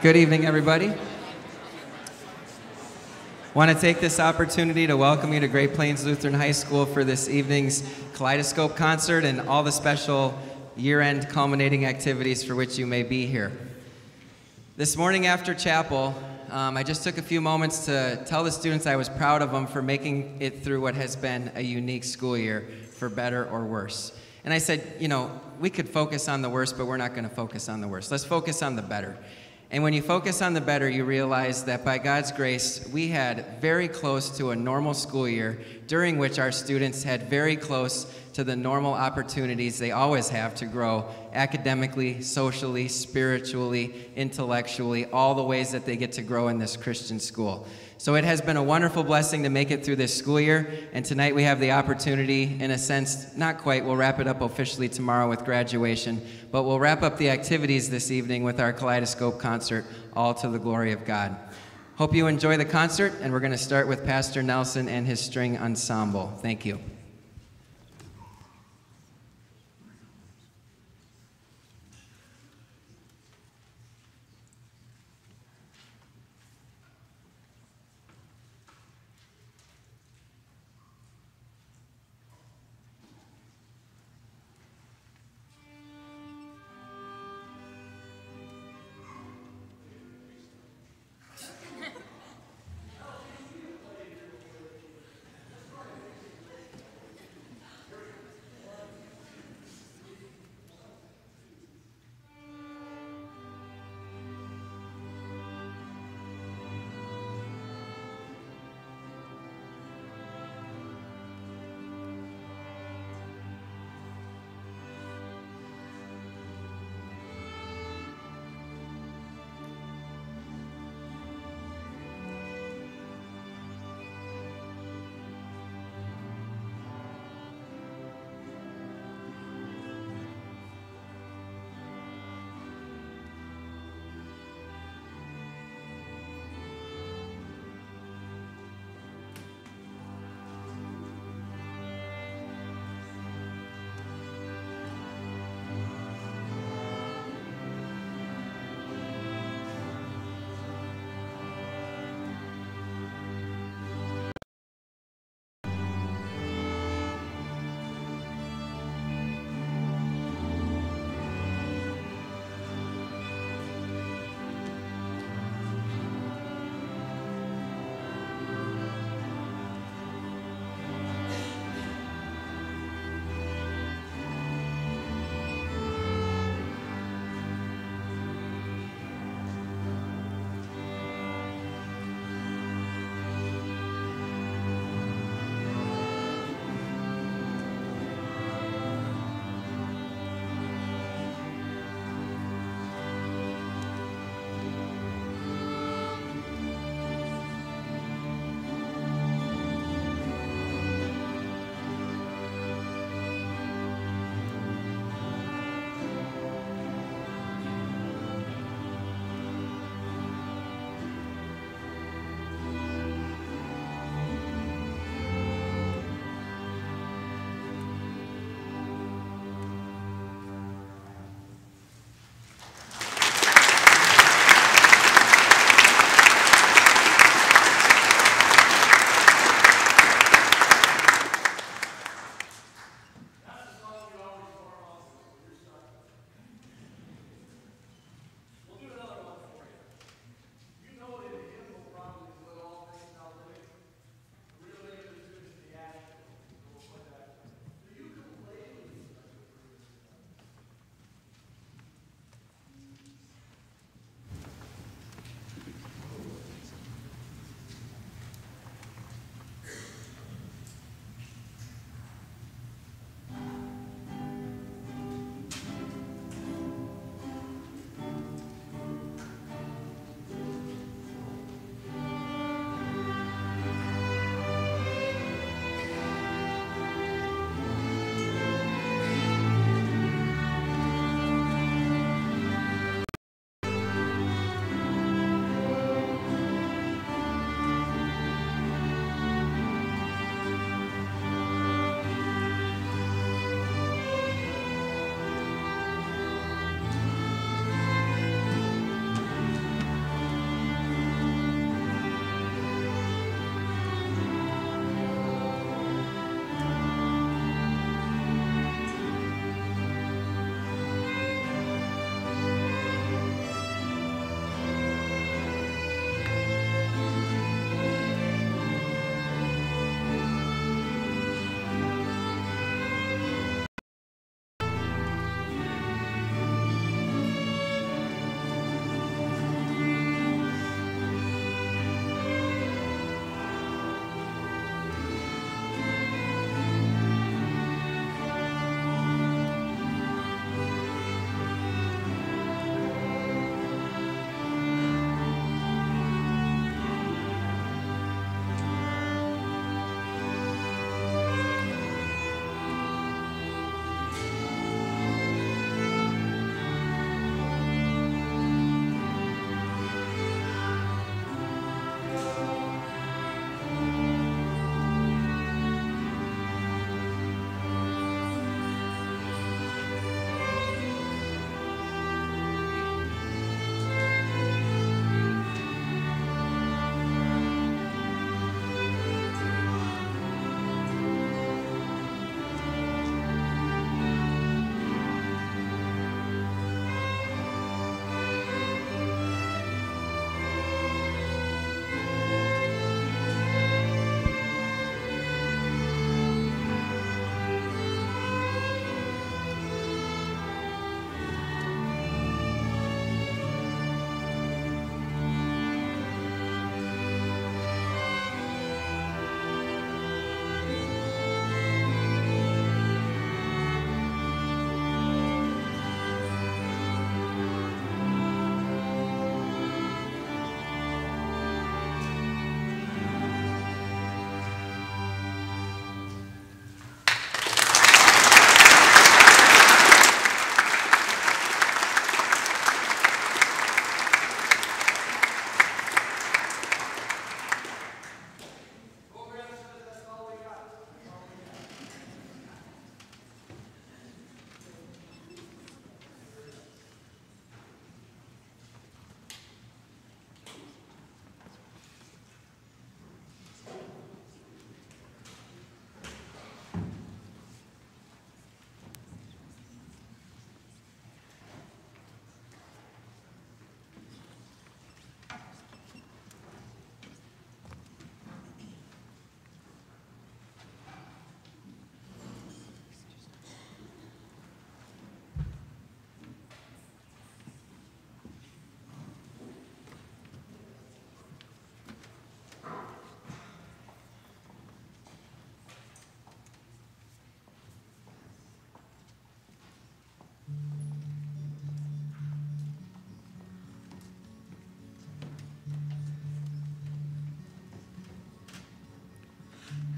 Good evening, everybody. Want to take this opportunity to welcome you to Great Plains Lutheran High School for this evening's Kaleidoscope concert and all the special year-end culminating activities for which you may be here. This morning after chapel, I just took a few moments to tell the students I was proud of them for making it through what has been a unique school year, for better or worse. And I said, you know, we could focus on the worst, but we're not going to focus on the worst. Let's focus on the better. And when you focus on the better, you realize that by God's grace, we had very close to a normal school year during which our students had very close to the normal opportunities they always have to grow academically, socially, spiritually, intellectually, all the ways that they get to grow in this Christian school. So it has been a wonderful blessing to make it through this school year, and tonight we have the opportunity, in a sense, not quite, we'll wrap it up officially tomorrow with graduation, but we'll wrap up the activities this evening with our Kaleidoscope concert, all to the glory of God. Hope you enjoy the concert, and we're going to start with Pastor Nelson and his string ensemble. Thank you.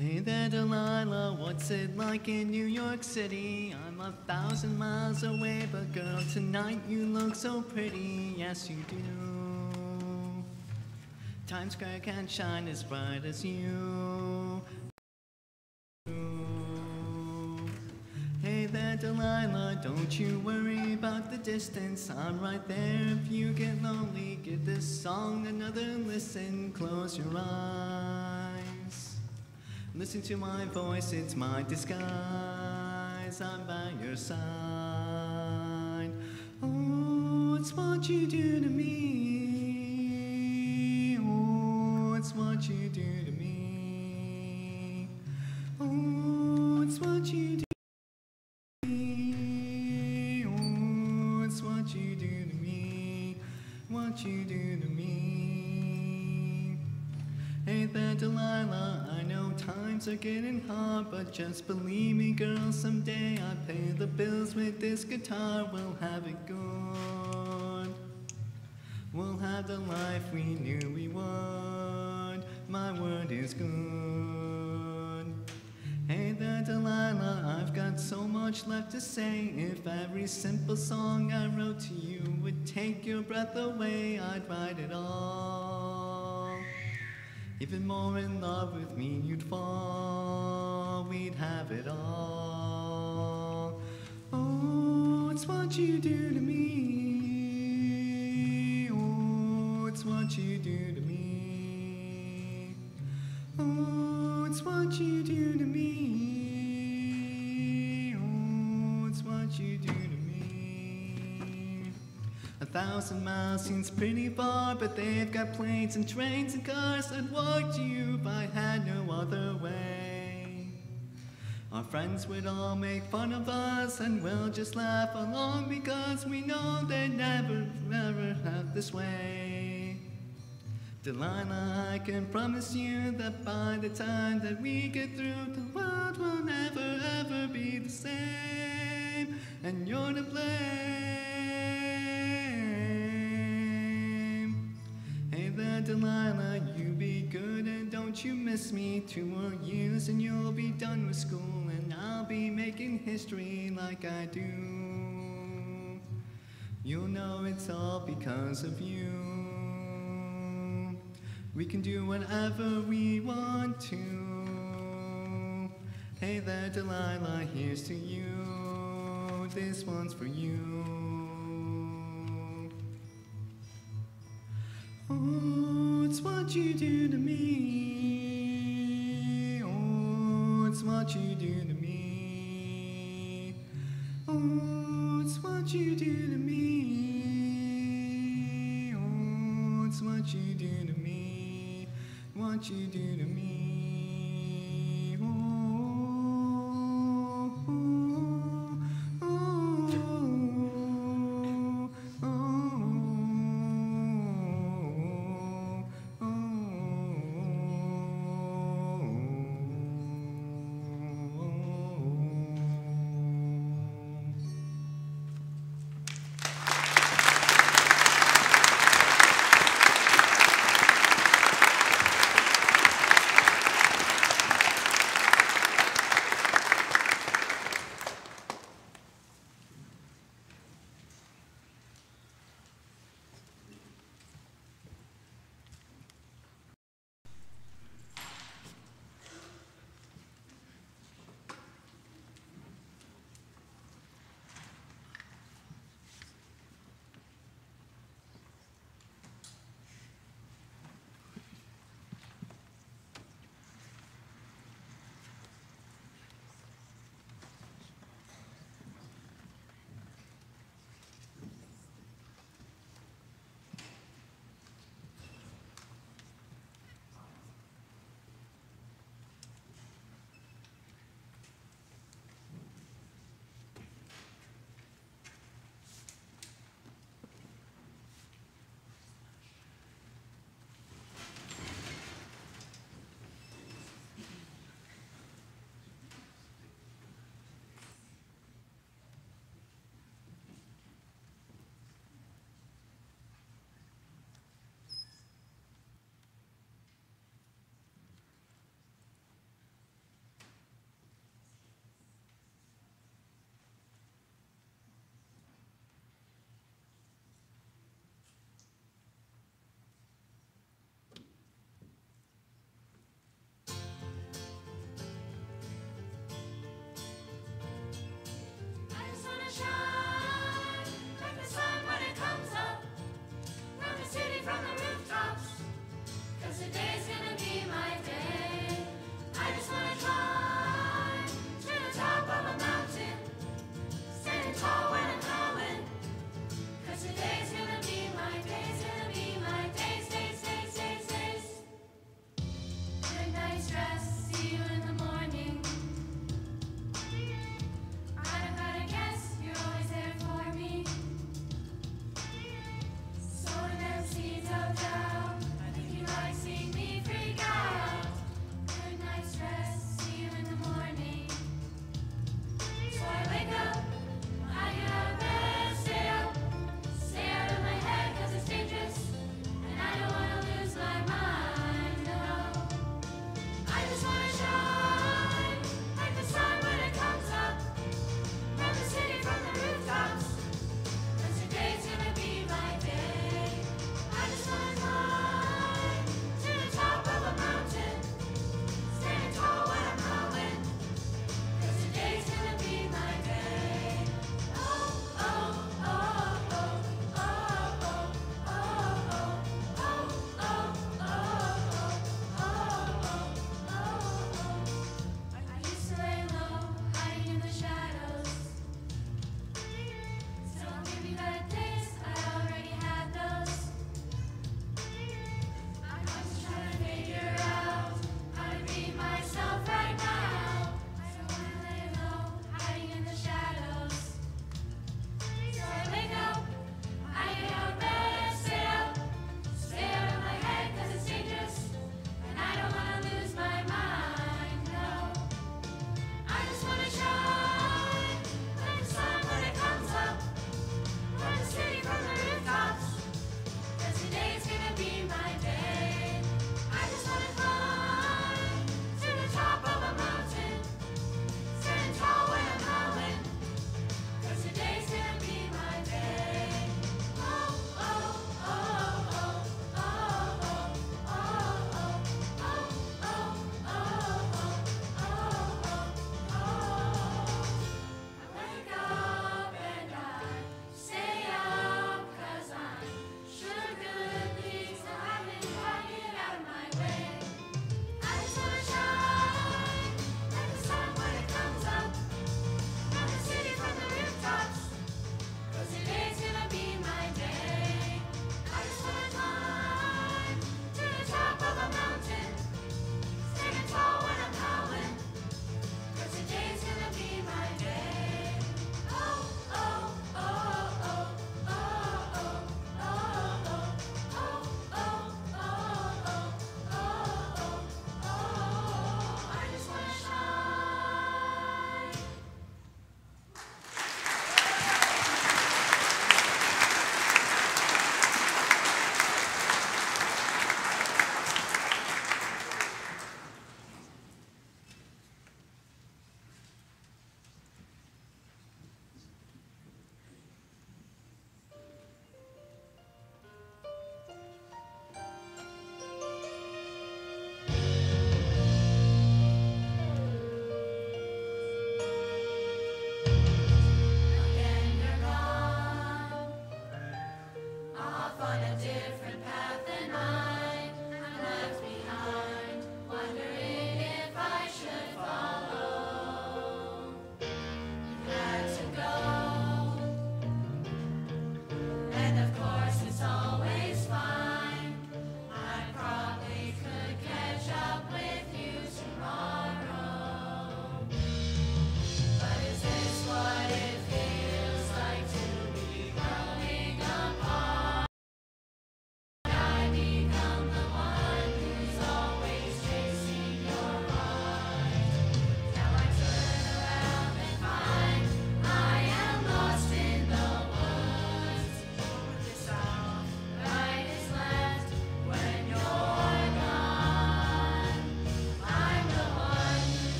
Hey there, Delilah, what's it like in New York City? I'm 1,000 miles away, but girl, tonight you look so pretty, yes you do. Times Square can't shine as bright as you. Hey there, Delilah, don't you worry about the distance. I'm right there if you get lonely. Give this song another listen, close your eyes. Listen to my voice, it's my disguise. I'm by your side. Oh, it's what you do to me. Oh, it's what you do to me. Oh, it's what you do. What you do to me, what you do to me. Hey there, Delilah, I know times are getting hard, but just believe me, girl, someday I pay the bills with this guitar. We'll have it good. We'll have the life we knew we would. My word is good. Hey there, Delilah, I've got so much left to say. If every simple song I wrote to you would take your breath away, I'd write it all. Even more in love with me you'd fall, we'd have it all. Oh, it's what you do to me. Oh, it's what you do to me. Oh, it's what you do to me. Oh, it's what you do to me. 1,000 miles seems pretty far, but they've got planes and trains and cars. I'd walk to you if I had no other way. Our friends would all make fun of us, and we'll just laugh along because we know they'd never, ever have this way. Delilah, I can promise you that by the time that we get through, the world will never, ever be the same, and you're to blame. Hey there, Delilah, you be good and don't you miss me. 2 more years and you'll be done with school, and I'll be making history like I do. You'll know it's all because of you. We can do whatever we want to. Hey there, Delilah, here's to you. This one's for you. Oh, it's what you do to me. Oh, it's what you do to me. Oh, it's what you do to me. Oh, it's what you do to me. What you do to me. Oh, oh, oh, oh, oh,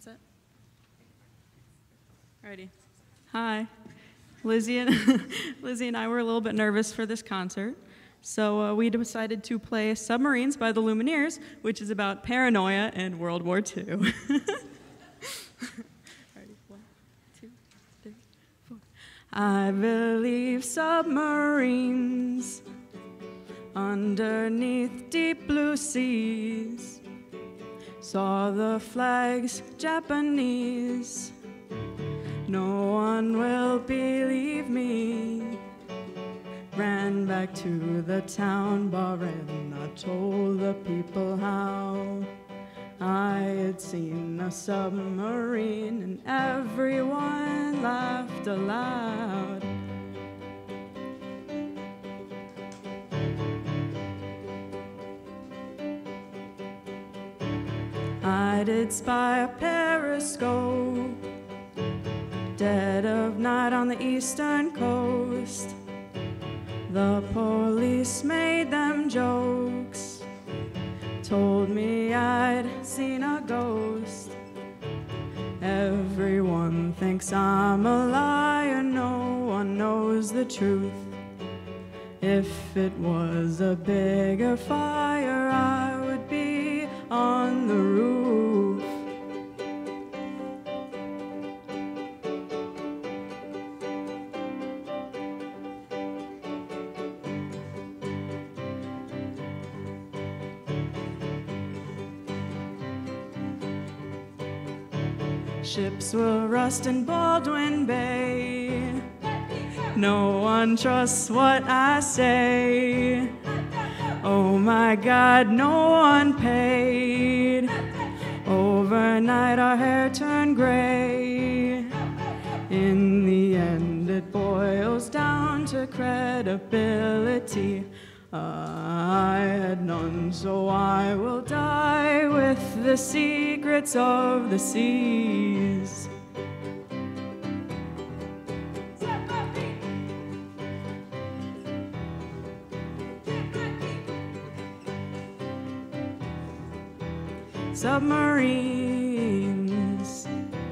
What's that? Alrighty. Hi. Lizzie and I were a little bit nervous for this concert, so we decided to play Submarines by the Lumineers, which is about paranoia and World War II. Alrighty, 1, 2, 3, 4. I believe submarines underneath deep blue seas. Saw the flags Japanese. No one will believe me. Ran back to the town bar and I told the people how I had seen a submarine, and everyone laughed aloud. I did spy a periscope, dead of night on the eastern coast. The police made them jokes, told me I'd seen a ghost. Everyone thinks I'm a liar, no one knows the truth. If it was a bigger fire, I would be on the roof. Ships will rust in Baldwin Bay. No one trusts what I say. Oh my God, no one paid. Overnight our hair turned gray. In the end it boils down to credibility. I had none, so I will die with the secrets of the seas. Submarines.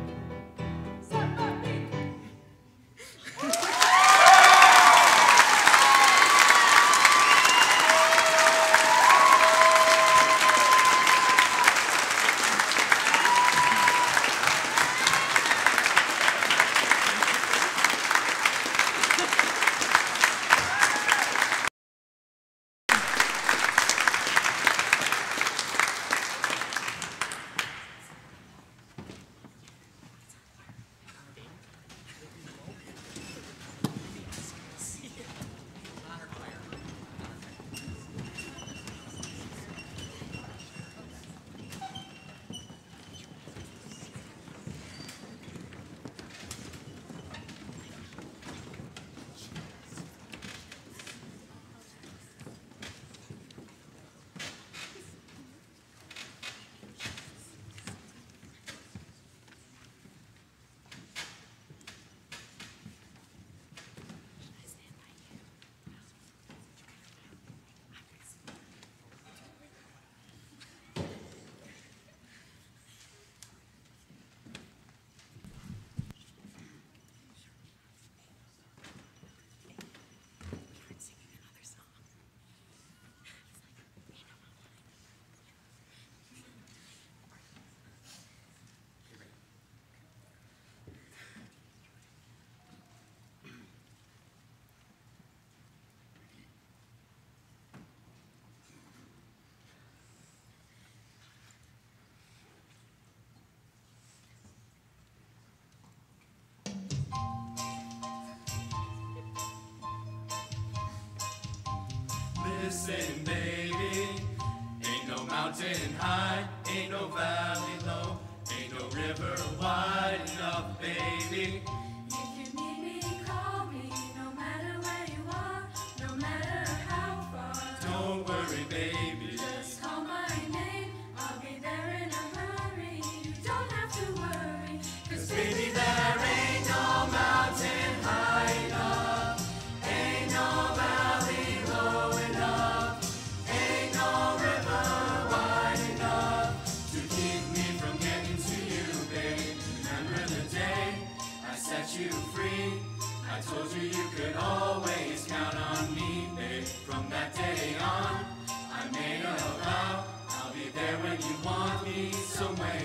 Listen, baby, ain't no mountain high, ain't no valley low, ain't no river wide enough, baby. If you need me, call me, no matter where you are, no matter how far. Don't worry, baby, Just call my name, I'll be there in a hurry. You don't have to worry, 'cause baby, there ain't no mountain high enough, ain't no valley low enough, ain't no river wide enough to keep me from getting to you, baby.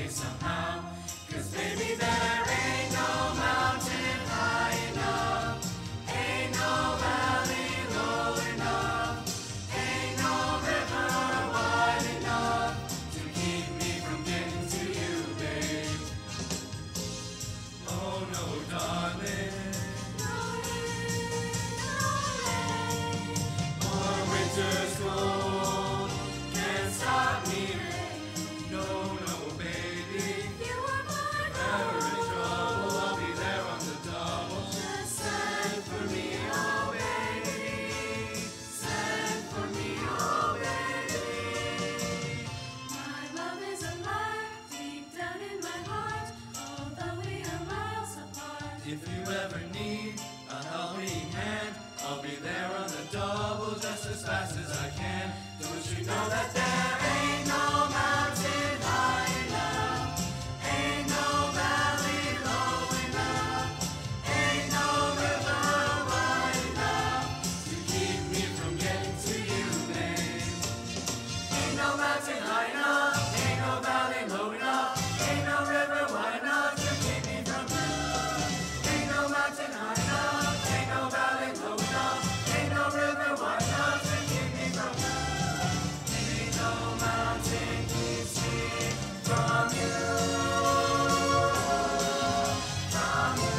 way somehow. 'Cause baby, there ain't no mountain high enough, ain't no valley low enough, ain't no river wide enough to keep me from getting to you, babe. Oh no, darling. Or winter's cold can't stop me. No, no, baby. You are my Never in trouble, I'll be there on the double. just Send for me, oh baby. Send for me, oh baby. my love is alive deep down in my heart, although we are miles apart. If you ever need a helping hand, I'll be there on the double just as fast as I can. Don't you know that there ain't no mountain high enough, ain't no valley low enough, ain't no river wide enough to keep me from getting to you, babe. Ain't no mountain high enough, ain't no valley low enough, ain't no river wide enough to keep me from you. Ain't no mountain high enough, ain't no valley low enough, ain't no river wide enough to keep me from you. Ain't no mountain keeps me from you, from you.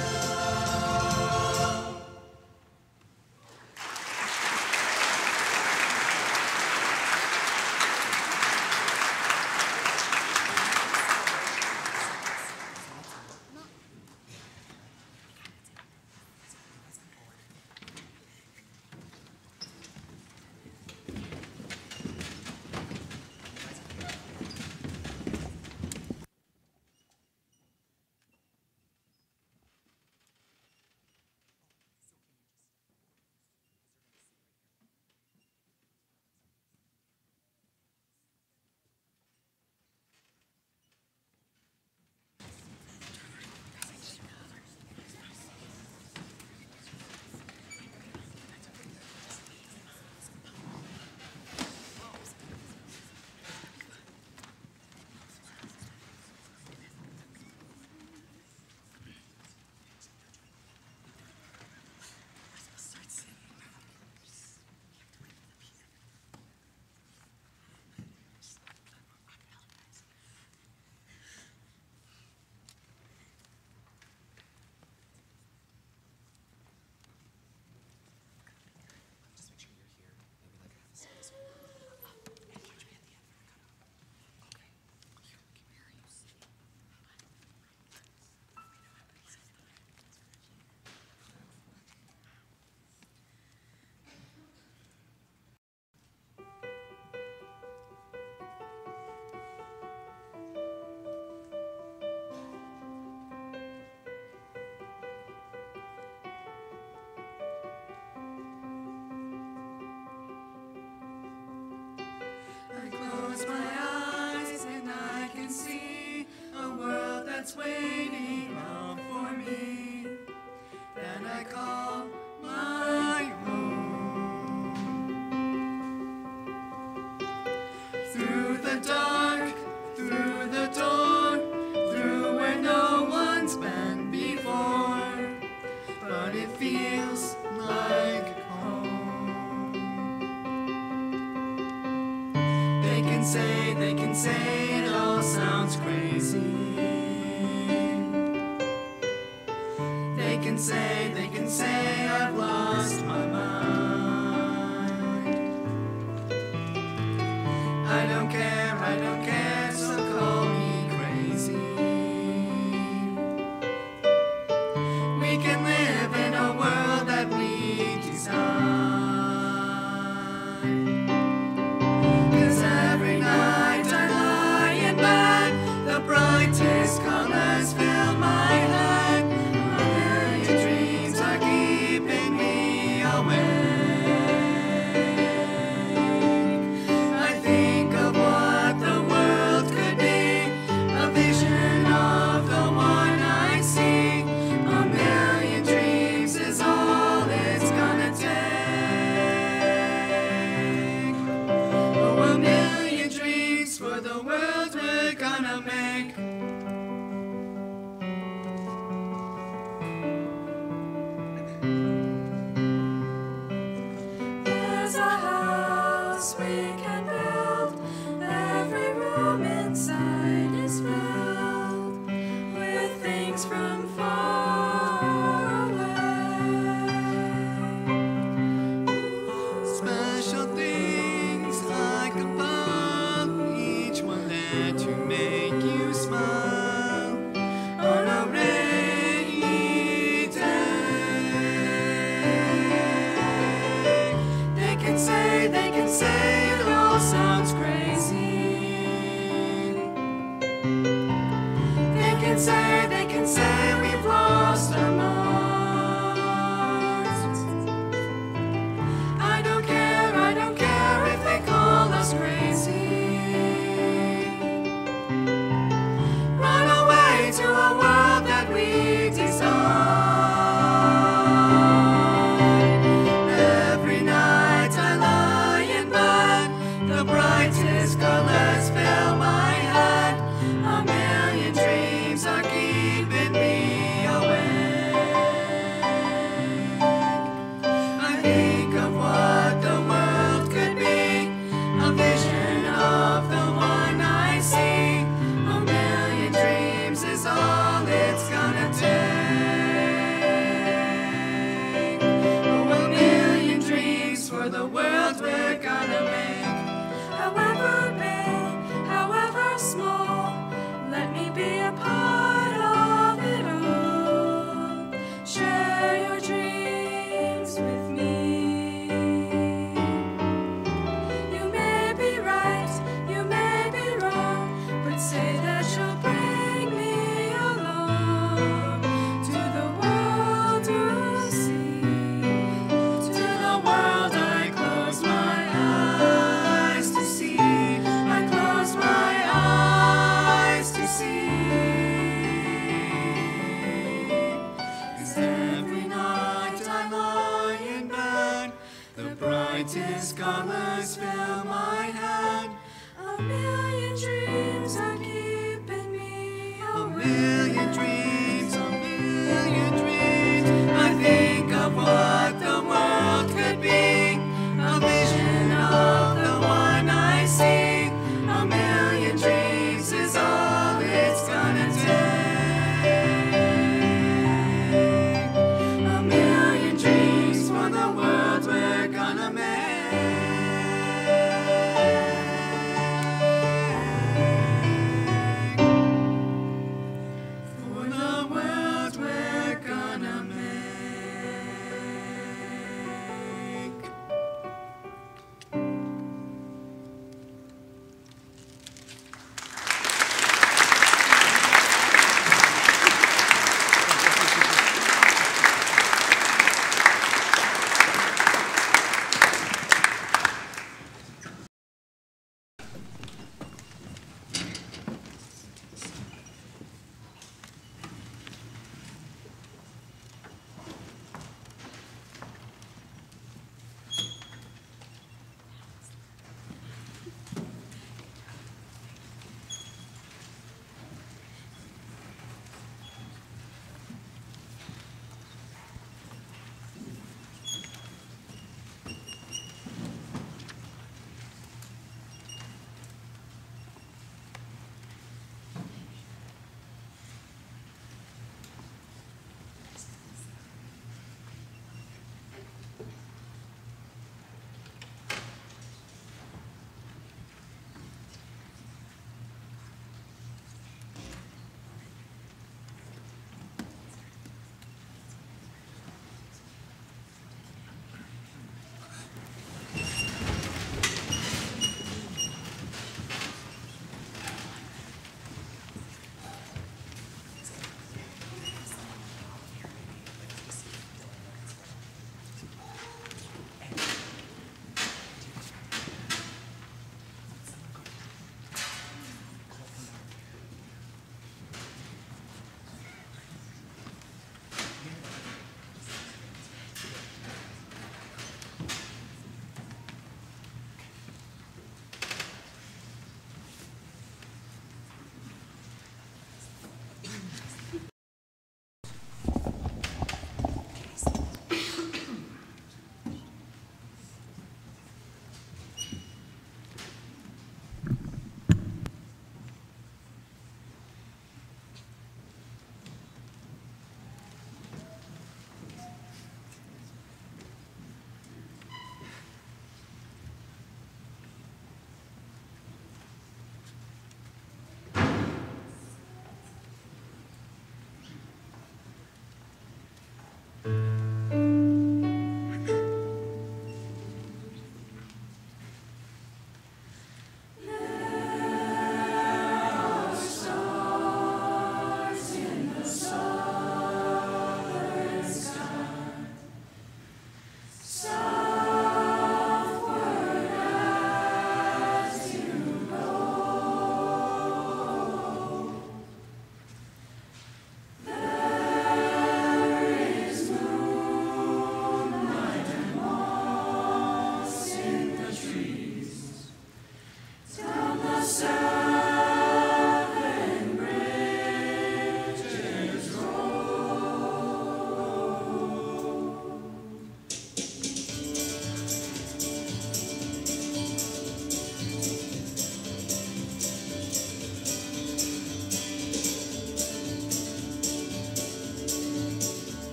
I close my eyes and I can see a world that's waiting out for me, that I call my home. Through the dark, through the door, through where no one's been before, but it feels like home. They can say it all sounds crazy. They can say I've lost my mind. I don't care, so call me crazy. We can live in a world that we design. 'Cause every night I lie in bed, the brightest colors fill my head. A million dreams are keeping me awake. I think of what the world could be, a vision of the one I see. A million dreams is all it's gonna take. Oh, a million dreams for the world we're gonna make. inside is filled with things from far away. Special things like a bug, each one there to make you smile on a rainy day. They can say it all sounds crazy. They can say we've lost our minds. I don't care if they call us crazy. Run away to a world that we design. Every night I lie in bed, the brightest colors fill my head. A million dreams are keeping me awake. I think of what the world could be, a vision of the one I see. A million dreams is all it's gonna take. Oh, a million dreams for the world we're gonna make. However big, however small, let me be a part of it all. Share your dreams with me. You may be right, you may be wrong, but say that you'll bring me along to the world you see. To the world I close my eyes to see. I close my eyes to see. 'Cause every night I lie in bed, the brightest colors fill my head. A million dreams are keeping me A awake. million dreams, a million dreams. I think of what the world could be, a vision of the one I see. A million dreams is all it's gonna take. A million dreams for the world we're gonna make.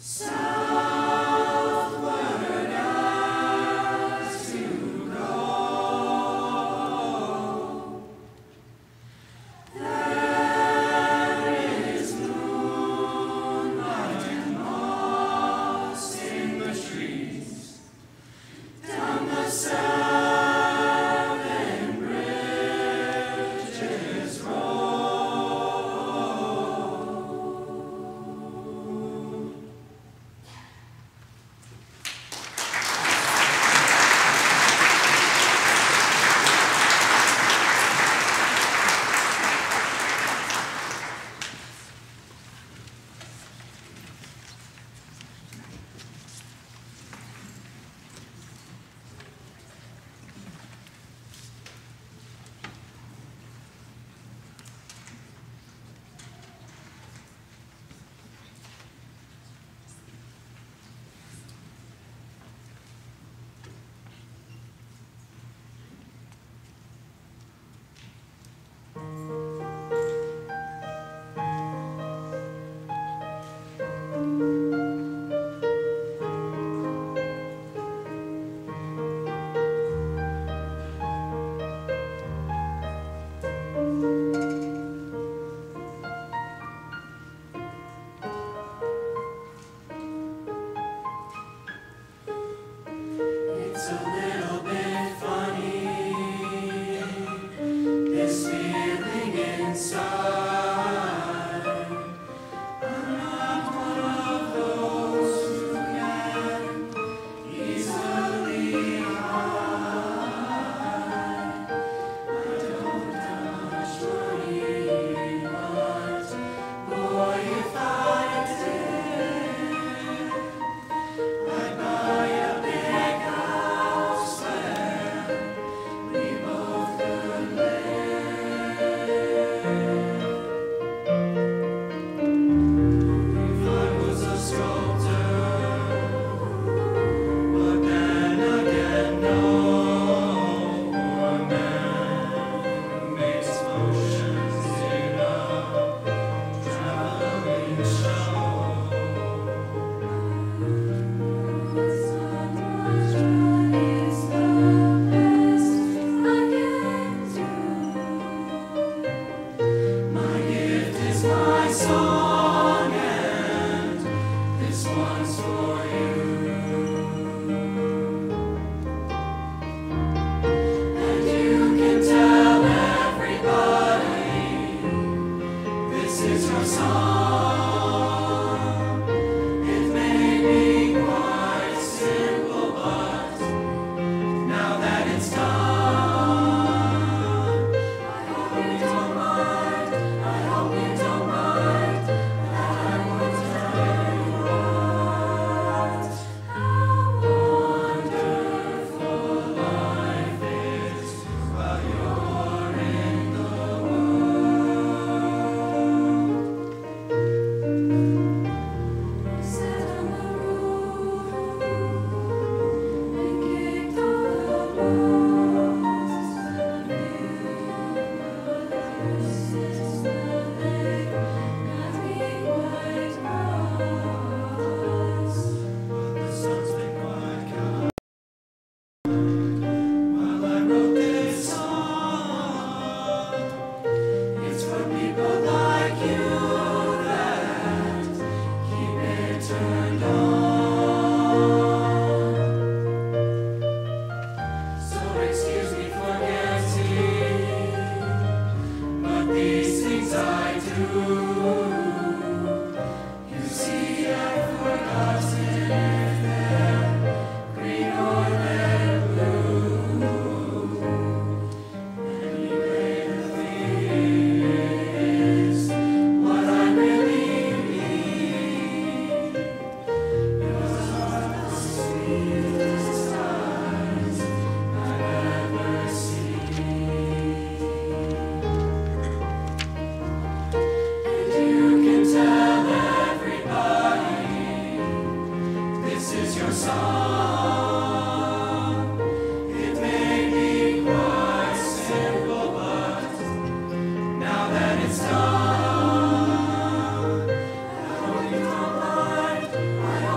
I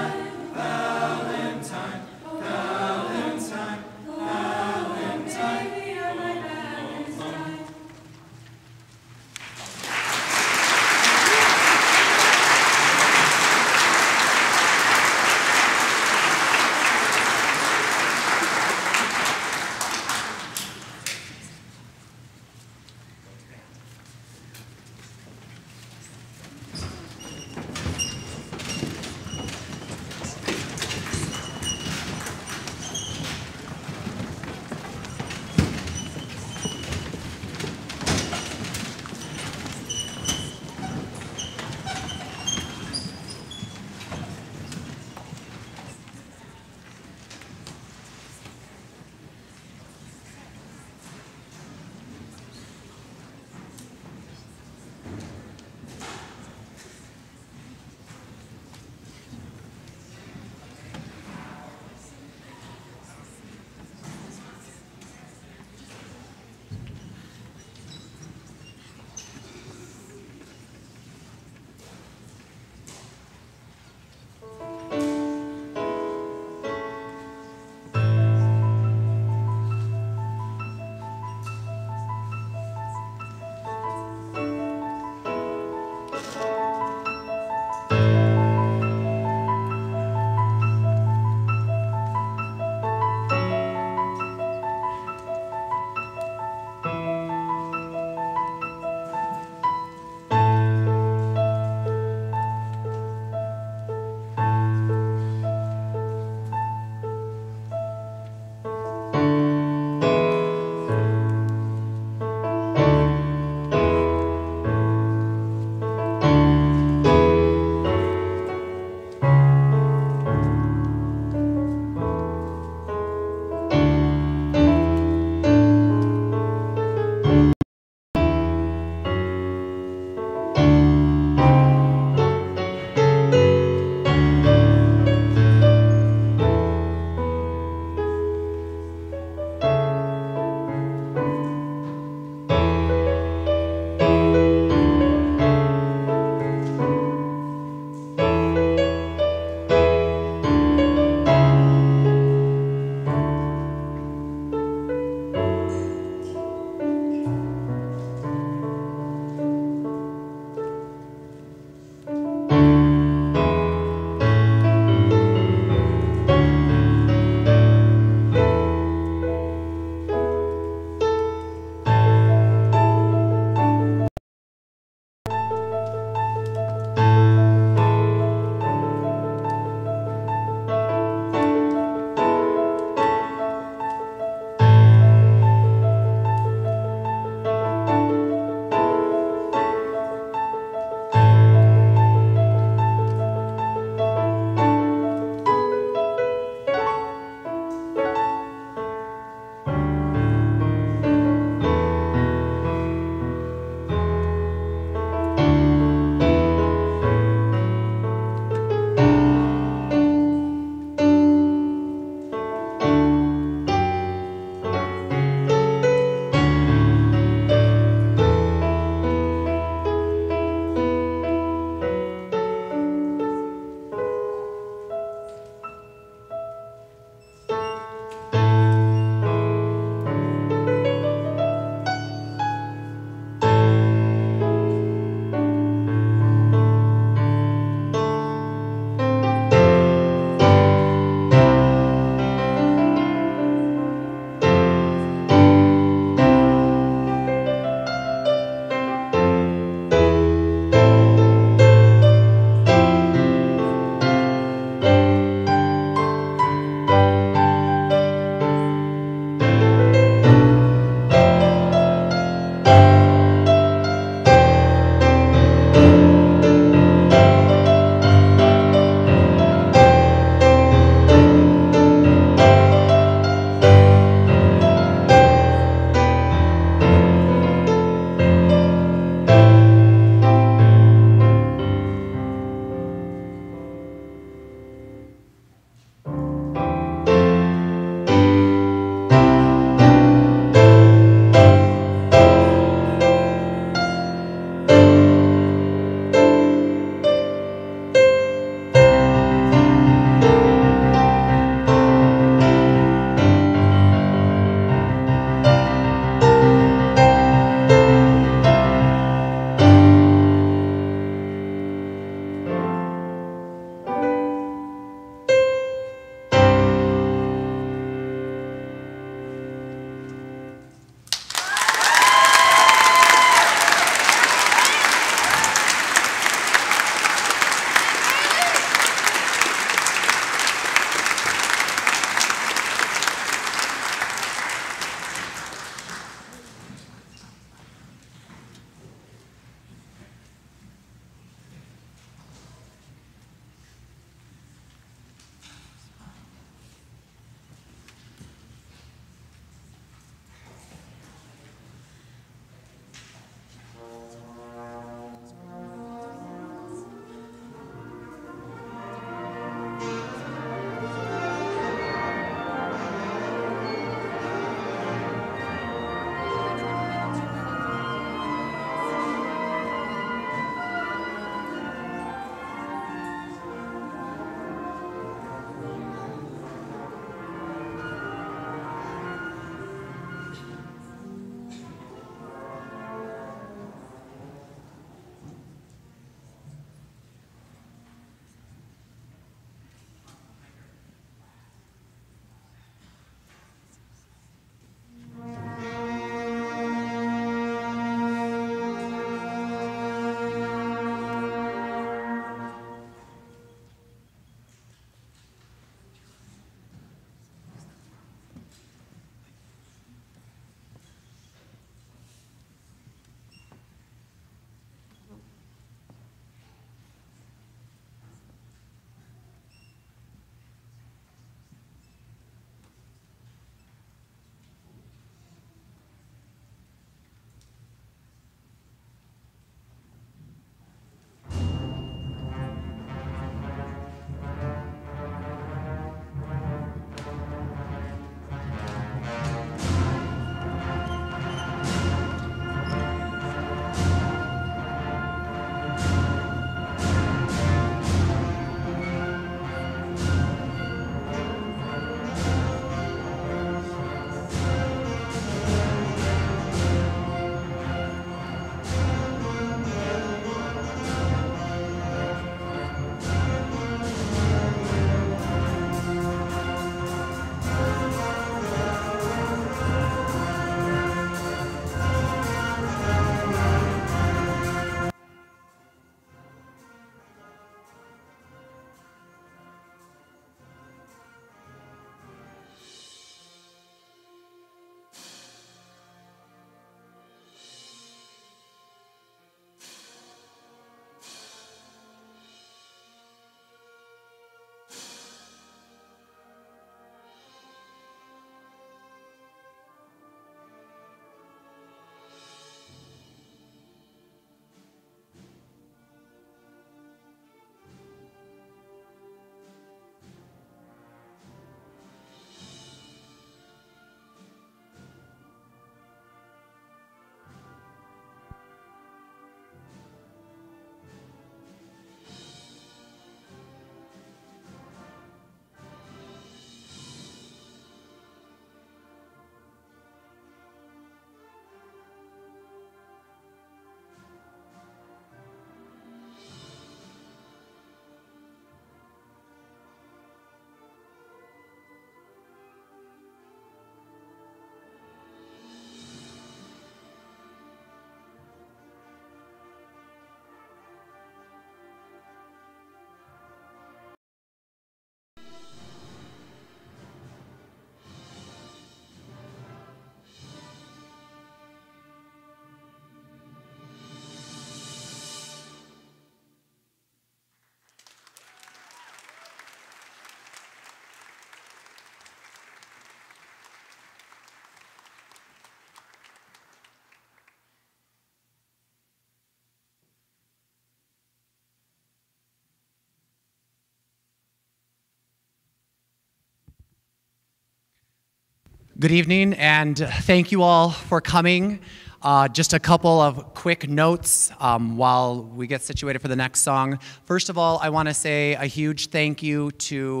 Good evening, and thank you all for coming. Just a couple of quick notes while we get situated for the next song. First of all, I want to say a huge thank you to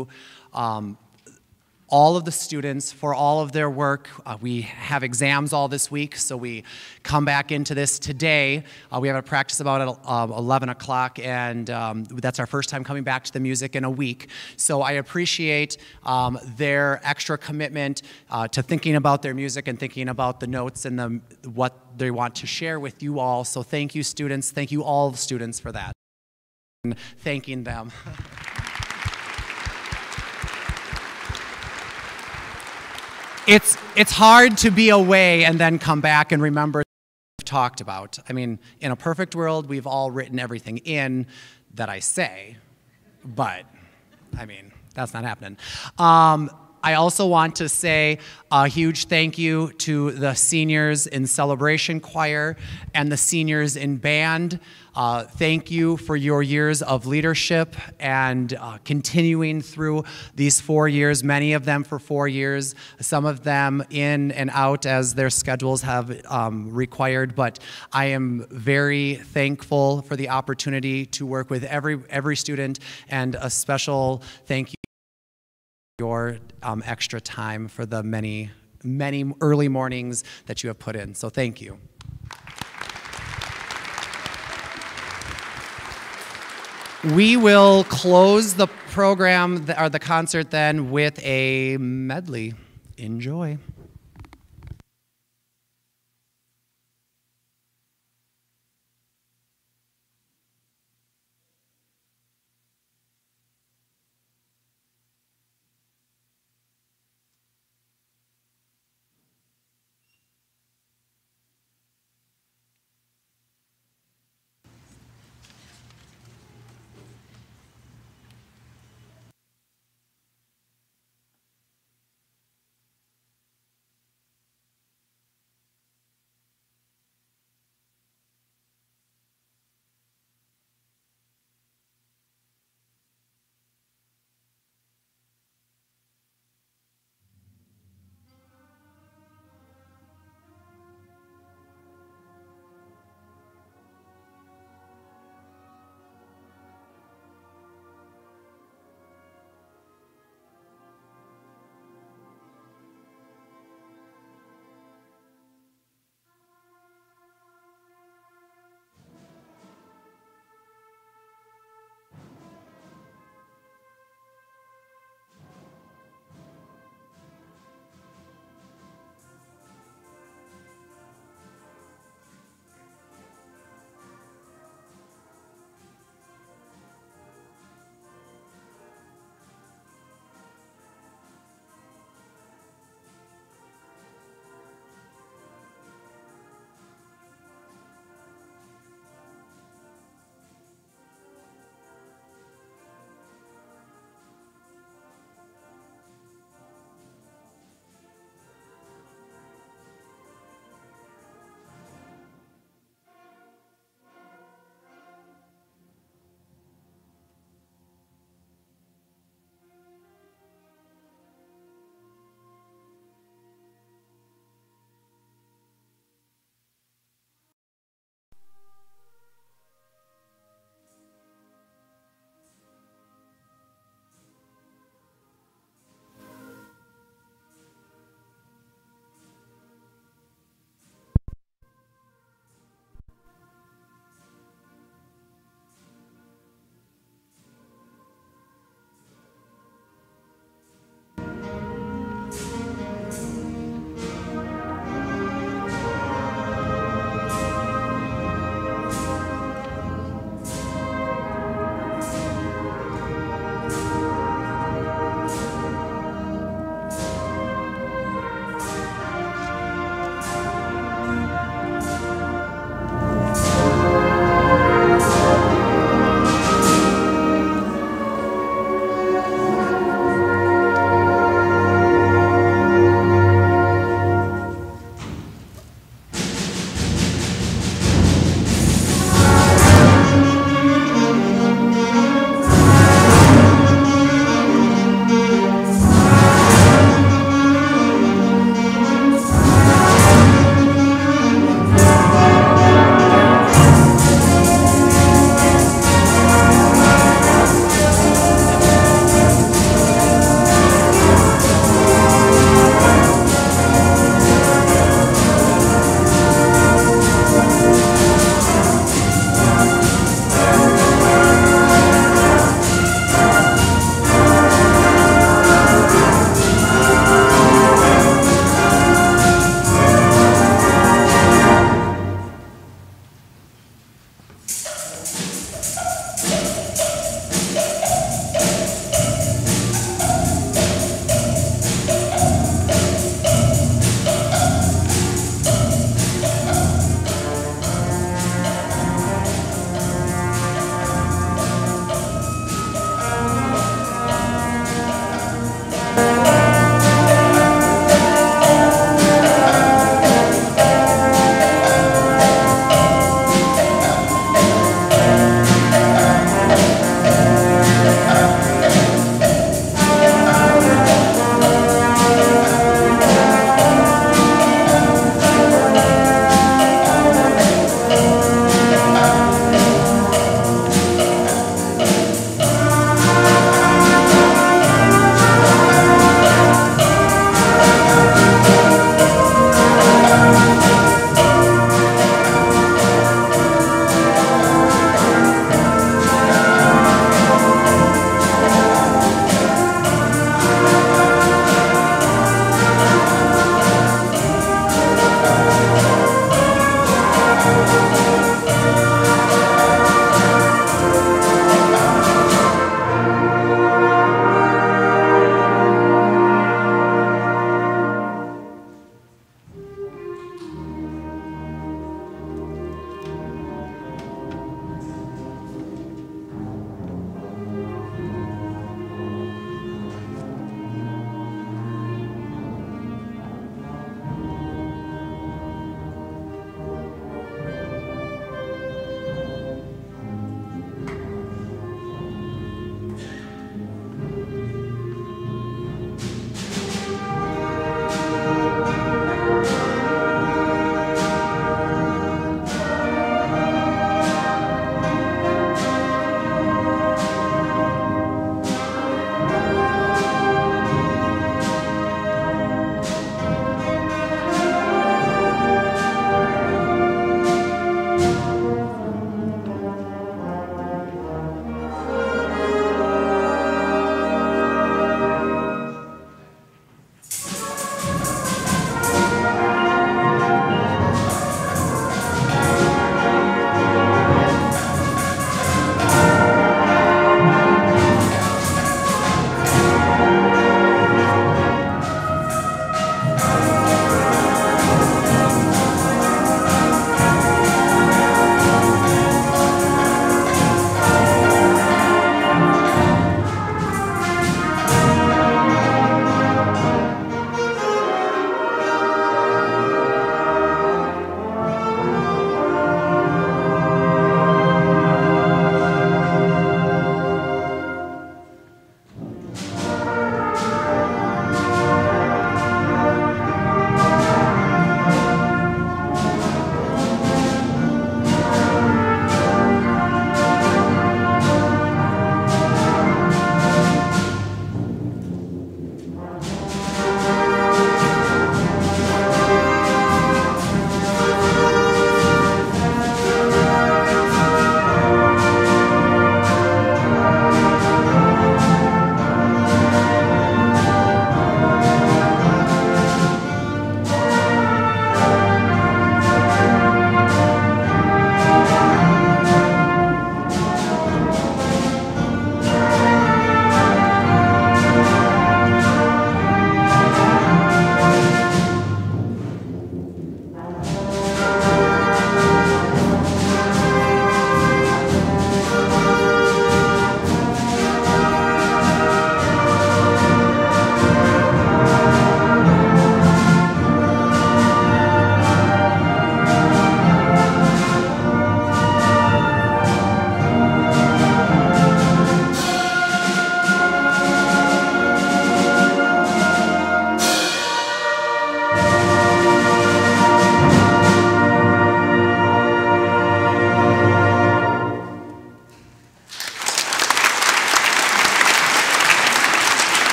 all of the students for all of their work. We have exams all this week, so we come back into this today. We have a practice about at 11 o'clock, and that's our first time coming back to the music in a week. So I appreciate their extra commitment to thinking about their music and thinking about the notes and what they want to share with you all. So thank you, students. Thank you all the students for that. And thanking them. It's hard to be away and then come back and remember what we've talked about. I mean, in a perfect world, we've all written everything in that I say, but I mean, that's not happening. I also want to say a huge thank you to the seniors in Celebration Choir and the seniors in band. Thank you for your years of leadership and continuing through these 4 years, many of them for 4 years, some of them in and out as their schedules have required. But I am very thankful for the opportunity to work with every student, and a special thank you for your extra time for the many early mornings that you have put in. So thank you. We will close the program, or the concert then, with a medley. Enjoy.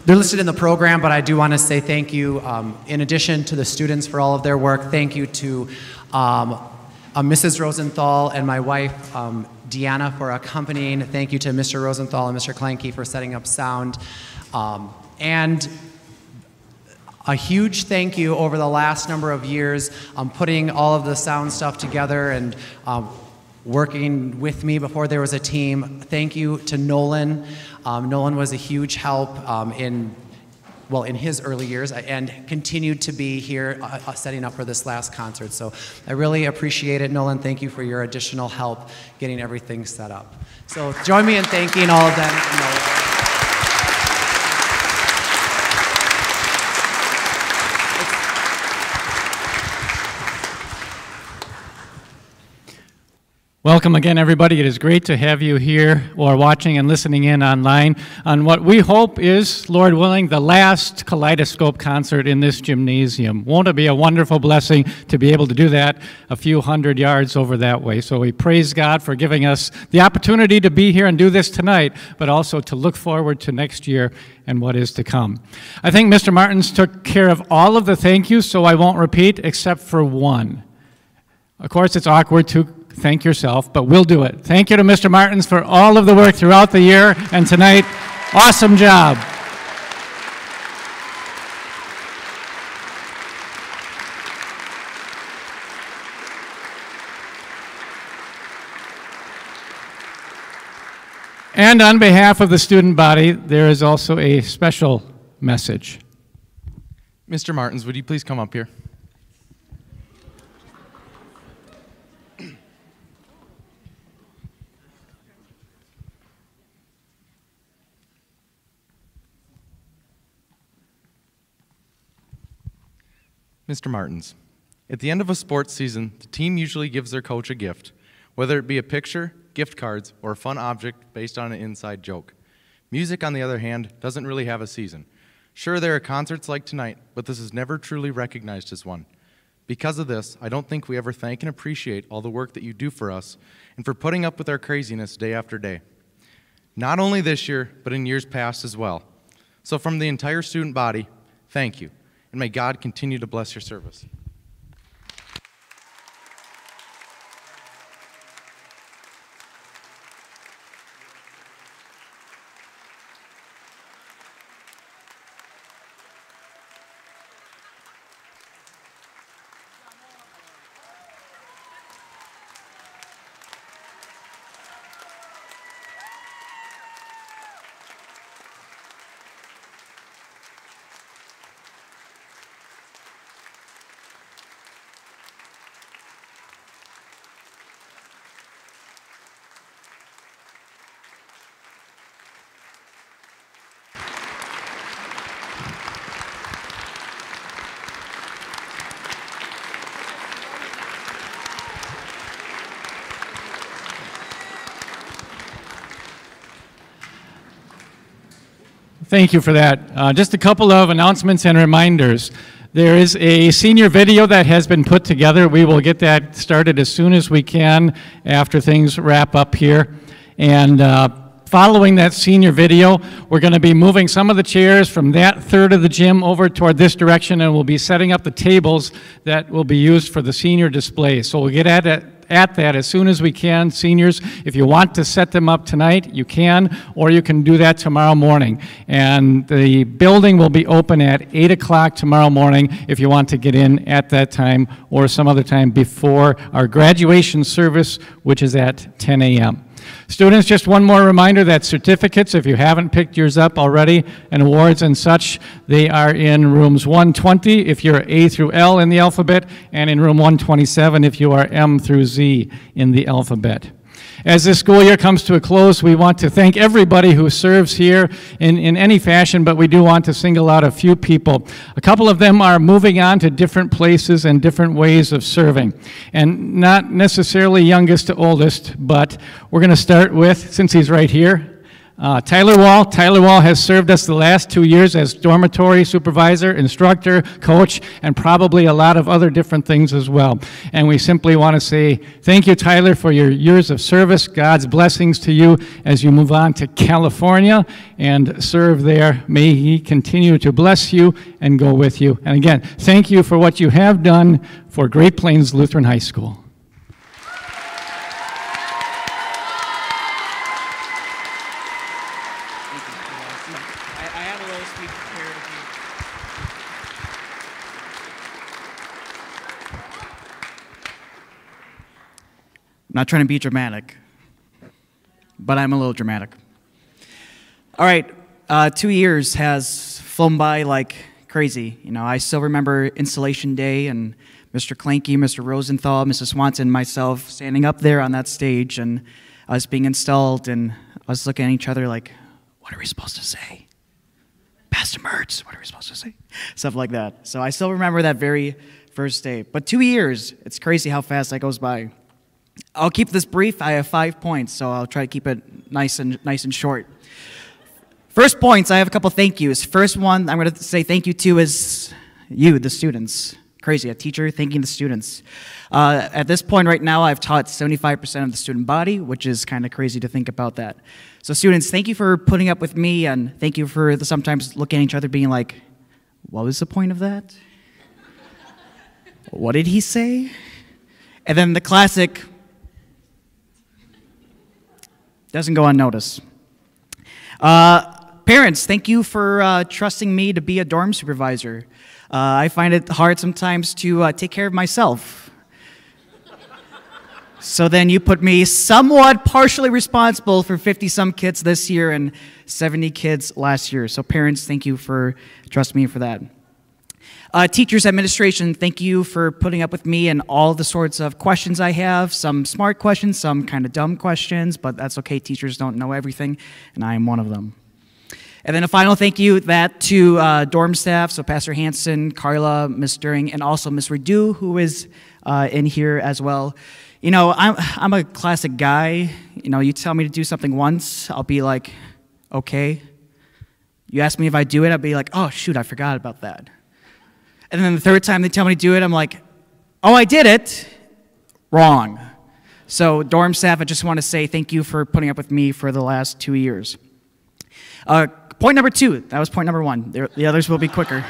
They're listed in the program, but I do want to say thank you, in addition to the students for all of their work, thank you to Mrs. Rosenthal and my wife, Deanna, for accompanying. Thank you to Mr. Rosenthal and Mr. Klanke for setting up sound. And a huge thank you over the last number of years, putting all of the sound stuff together and working with me before there was a team. Thank you to Nolan. Nolan was a huge help in his early years and continued to be here setting up for this last concert. So I really appreciate it, Nolan. Thank you for your additional help getting everything set up. So join me in thanking all of them. Welcome again, everybody. It is great to have you here or watching and listening in online on what we hope is, Lord willing, the last Kaleidoscope concert in this gymnasium. Won't it be a wonderful blessing to be able to do that a few hundred yards over that way? So we praise God for giving us the opportunity to be here and do this tonight, but also to look forward to next year and what is to come. I think Mr. Martins took care of all of the thank yous, so I won't repeat except for one. Of course, it's awkward to thank yourself, but we'll do it. Thank you to Mr. Martins for all of the work throughout the year and tonight. Awesome job. And on behalf of the student body, there is also a special message. Mr. Martins, would you please come up here? Mr. Martins, at the end of a sports season, the team usually gives their coach a gift, whether it be a picture, gift cards, or a fun object based on an inside joke. Music, on the other hand, doesn't really have a season. Sure, there are concerts like tonight, but this is never truly recognized as one. Because of this, I don't think we ever thank and appreciate all the work that you do for us and for putting up with our craziness day after day. Not only this year, but in years past as well. So from the entire student body, thank you. And may God continue to bless your service. Thank you for that. Just a couple of announcements and reminders. There is a senior video that has been put together. We will get that started as soon as we can after things wrap up here. And following that senior video, we're going to be moving some of the chairs from that third of the gym over toward this direction, and we'll be setting up the tables that will be used for the senior display. So we'll get at that as soon as we can. Seniors, if you want to set them up tonight, you can, or you can do that tomorrow morning. And the building will be open at 8 o'clock tomorrow morning if you want to get in at that time or some other time before our graduation service, which is at 10 a.m. Students, just one more reminder that certificates, if you haven't picked yours up already, and awards and such, they are in rooms 120 if you're A through L in the alphabet, and in room 127 if you are M through Z in the alphabet. As this school year comes to a close, we want to thank everybody who serves here in any fashion, but we do want to single out a few people. A couple of them are moving on to different places and different ways of serving. And not necessarily youngest to oldest, but we're going to start with, since he's right here, Tyler Wall. Tyler Wall has served us the last 2 years as dormitory supervisor, instructor, coach, and probably a lot of other different things as well. And we simply want to say thank you, Tyler, for your years of service. God's blessings to you as you move on to California and serve there. May He continue to bless you and go with you. And again, thank you for what you have done for Great Plains Lutheran High School. I'm not trying to be dramatic, but I'm a little dramatic. All right, 2 years has flown by like crazy. You know, I still remember installation day and Mr. Clanky, Mr. Rosenthal, Mrs. Swanson, myself standing up there on that stage and us being installed and us looking at each other like, what are we supposed to say? Pastor Mertz, what are we supposed to say? Stuff like that. So I still remember that very first day. But 2 years, it's crazy how fast that goes by. I'll keep this brief. I have 5 points, so I'll try to keep it nice and short. First points, I have a couple thank yous. First one I'm going to say thank you to is you, the students. Crazy, a teacher thanking the students. At this point right now, I've taught 75% of the student body, which is kind of crazy to think about that. So students, thank you for putting up with me, and thank you for sometimes looking at each other being like, what was the point of that? What did he say? And then the classic, doesn't go unnoticed. Parents, thank you for trusting me to be a dorm supervisor. I find it hard sometimes to take care of myself. So then you put me somewhat partially responsible for 50-some kids this year and 70 kids last year. So parents, thank you for trusting me for that. Teachers, administration, thank you for putting up with me and all the sorts of questions I have. Some smart questions, some kind of dumb questions, but that's okay. Teachers don't know everything, and I am one of them. And then a final thank you to dorm staff, so Pastor Hanson, Carla, Miss During, and also Miss Redu, who is in here as well. You know, I'm a classic guy. You know, you tell me to do something once, I'll be like, okay. You ask me if I do it, I'll be like, oh, shoot, I forgot about that. And then the third time they tell me to do it, I'm like, oh, I did it. Wrong. So dorm staff, I just want to say thank you for putting up with me for the last 2 years. Point number 2, that was point number 1. The others will be quicker.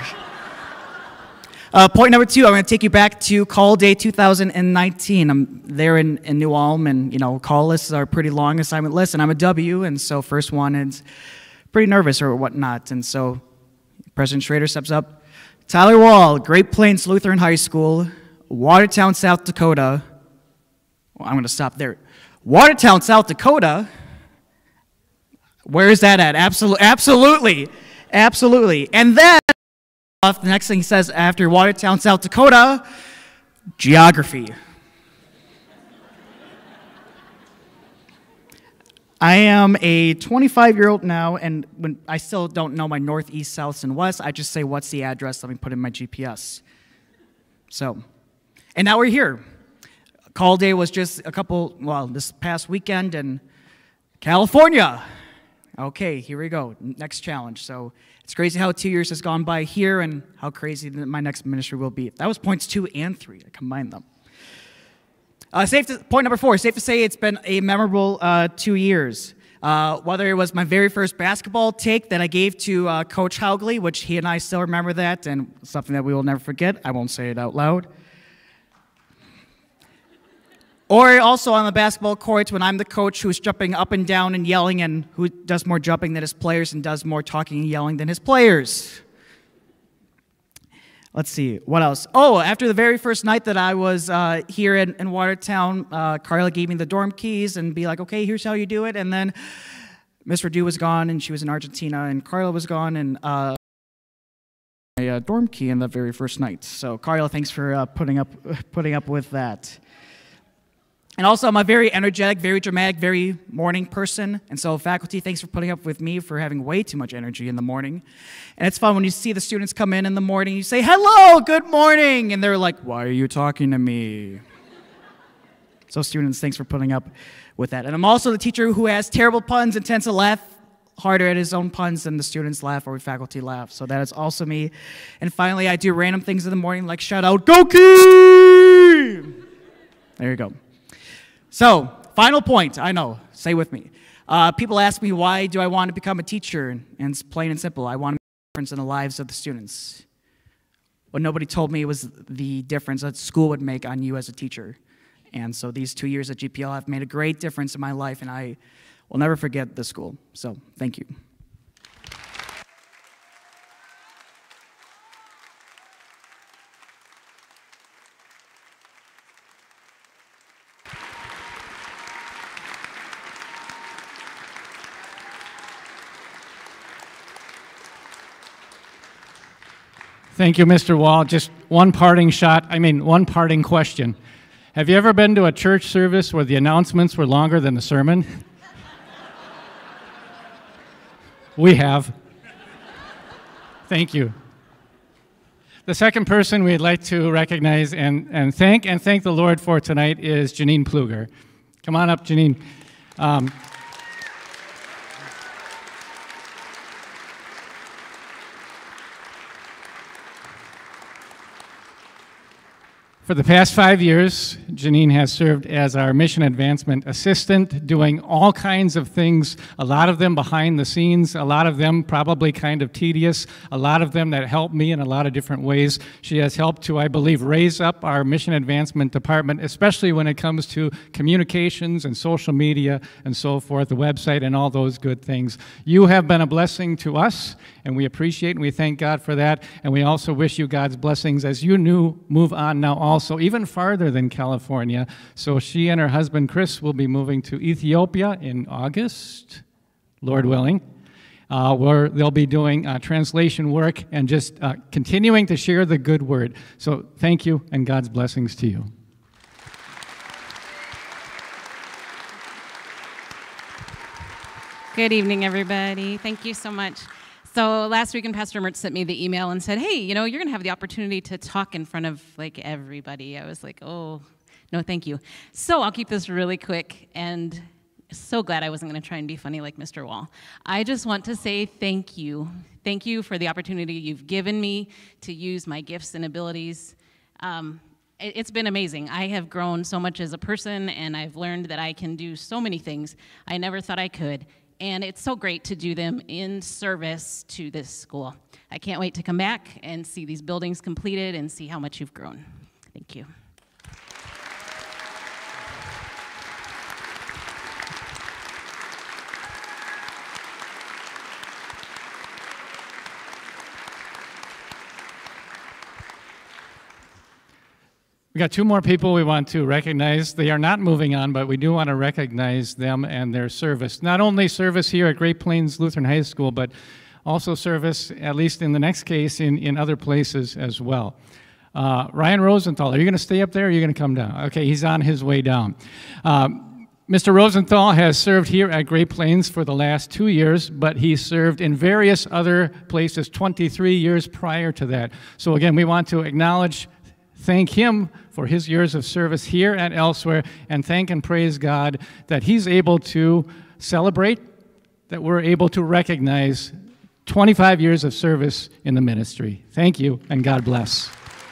Point number 2, I'm going to take you back to call day 2019. I'm there in New Ulm, and you know, call lists are pretty long assignment lists, and I'm a W, and so first one is pretty nervous or whatnot. And so President Schrader steps up. Tyler Wall, Great Plains Lutheran High School, Watertown, South Dakota. Well, I'm going to stop there. Watertown, South Dakota? Where is that at? Absolutely. And then, the next thing he says after Watertown, South Dakota, geography. I am a 25-year-old now, and when I still don't know my north, east, south, and west, I just say, what's the address? Let me put in my GPS. So, and now we're here. Call day was just this past weekend in California. Okay, here we go. Next challenge. So it's crazy how 2 years has gone by here and how crazy my next ministry will be. That was points 2 and 3. I combined them. Point number 4, safe to say it's been a memorable 2 years. Whether it was my very first basketball take that I gave to Coach Haugley, which he and I still remember that, and something that we will never forget. I won't say it out loud. Or also on the basketball courts when I'm the coach who's jumping up and down and yelling and who does more jumping than his players and does more talking and yelling than his players. Let's see, what else? Oh, after the very first night that I was here in Watertown, Carla gave me the dorm keys and be like, okay, here's how you do it. And then Miss Redu was gone and she was in Argentina and Carla was gone and a dorm key in the very first night. So Carla, thanks for putting up with that. And also, I'm a very energetic, very dramatic, very morning person. And so faculty, thanks for putting up with me for having way too much energy in the morning. And it's fun when you see the students come in the morning, you say, hello, good morning. And they're like, why are you talking to me? So students, thanks for putting up with that. And I'm also the teacher who has terrible puns and tends to laugh harder at his own puns than the students laugh or faculty laugh. So that is also me. And finally, I do random things in the morning like shout out, "Go Key!" There you go. So, final point, I know, say with me. People ask me, why do I want to become a teacher? And it's plain and simple. I want to make a difference in the lives of the students. What nobody told me was the difference that school would make on you as a teacher. And so these 2 years at GPL have made a great difference in my life, and I will never forget the school. So, thank you. Thank you, Mr. Wall. Just one parting question. Have you ever been to a church service where the announcements were longer than the sermon? We have. Thank you. The second person we'd like to recognize and thank the Lord for tonight is Janine Pluger. Come on up, Janine. For the past 5 years, Janine has served as our mission advancement assistant, doing all kinds of things, a lot of them behind the scenes, a lot of them probably kind of tedious, a lot of them that help me in a lot of different ways. She has helped to, I believe, raise up our mission advancement department, especially when it comes to communications and social media and so forth, the website and all those good things. You have been a blessing to us, and we appreciate and we thank God for that, and we also wish you God's blessings as you move on now also even farther than California. So she and her husband Chris will be moving to Ethiopia in August, Lord willing, where they'll be doing translation work and just continuing to share the good word. So thank you and God's blessings to you. Good evening, everybody. Thank you so much. So last weekend, Pastor Mertz sent me the email and said, hey, you're going to have the opportunity to talk in front of, everybody. I was like, oh, no, thank you. So I'll keep this really quick, and so glad I wasn't going to try and be funny like Mr. Wall. I just want to say thank you. Thank you for the opportunity you've given me to use my gifts and abilities. It's been amazing. I have grown so much as a person, and I've learned that I can do so many things I never thought I could. And it's so great to do them in service to this school. I can't wait to come back and see these buildings completed and see how much you've grown. Thank you. We got two more people we want to recognize. They are not moving on, but we do want to recognize them and their service. Not only service here at Great Plains Lutheran High School, but also service, at least in the next case, in other places as well. Ryan Rosenthal, are you going to stay up there or are you going to come down? Okay, he's on his way down. Mr. Rosenthal has served here at Great Plains for the last 2 years, but he served in various other places 23 years prior to that. So again, we want to acknowledge, thank him for his years of service here and elsewhere, and thank and praise God that he's able to celebrate, that we're able to recognize 25 years of service in the ministry. Thank you, and God bless.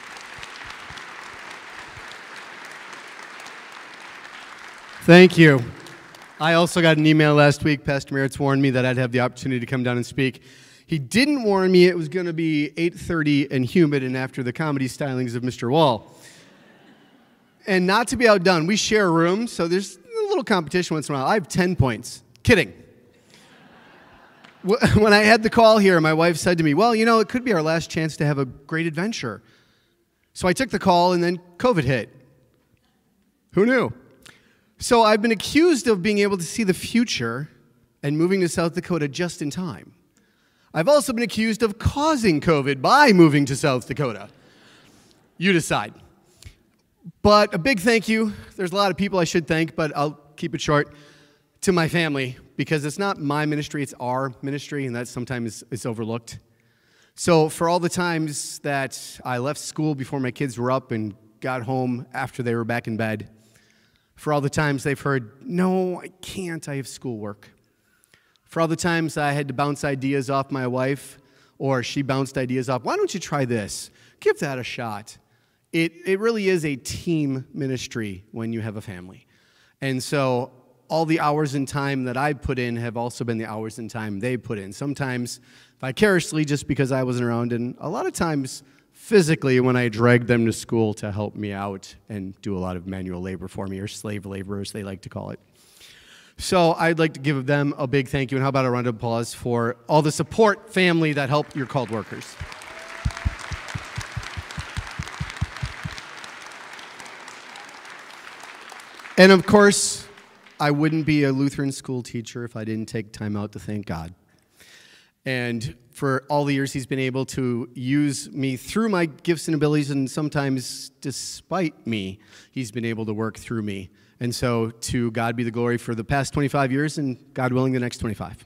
Thank you. I also got an email last week. Pastor Merritt's warned me that I'd have the opportunity to come down and speak. He didn't warn me it was going to be 8:30 and humid and after the comedy stylings of Mr. Wall. And not to be outdone, we share a room, so there's a little competition once in a while. I have 10 points. Kidding. When I had the call here, my wife said to me, well, it could be our last chance to have a great adventure. So I took the call, and then COVID hit. Who knew? So I've been accused of being able to see the future and moving to South Dakota just in time. I've also been accused of causing COVID by moving to South Dakota. You decide. But a big thank you. There's a lot of people I should thank, but I'll keep it short. To my family, because it's not my ministry, it's our ministry, and that sometimes is overlooked. So for all the times that I left school before my kids were up and got home after they were back in bed, for all the times they've heard, no, I can't, I have schoolwork. For all the times I had to bounce ideas off my wife, or she bounced ideas off, why don't you try this? Give that a shot. It really is a team ministry when you have a family. And so all the hours and time that I put in have also been the hours and time they put in. Sometimes vicariously just because I wasn't around, and a lot of times physically when I dragged them to school to help me out and do a lot of manual labor for me, or slave labor as they like to call it. So I'd like to give them a big thank you, and how about a round of applause for all the support family that helped your called workers. And of course, I wouldn't be a Lutheran school teacher if I didn't take time out to thank God. And for all the years he's been able to use me through my gifts and abilities, and sometimes despite me, he's been able to work through me. And so to God be the glory for the past 25 years, and God willing, the next 25.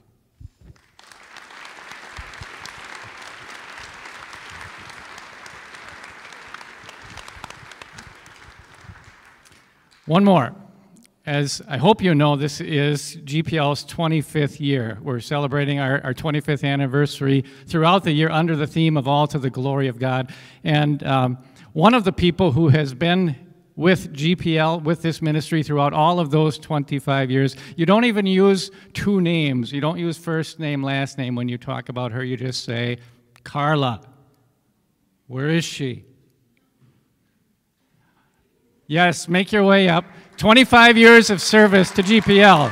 One more. As I hope you know, this is GPL's 25th year. We're celebrating our 25th anniversary throughout the year under the theme of All to the Glory of God. And one of the people who has been with GPL, with this ministry throughout all of those 25 years, you don't even use two names. You don't use first name, last name when you talk about her. You just say, Carla. Where is she? Yes, make your way up. 25 years of service to GPL.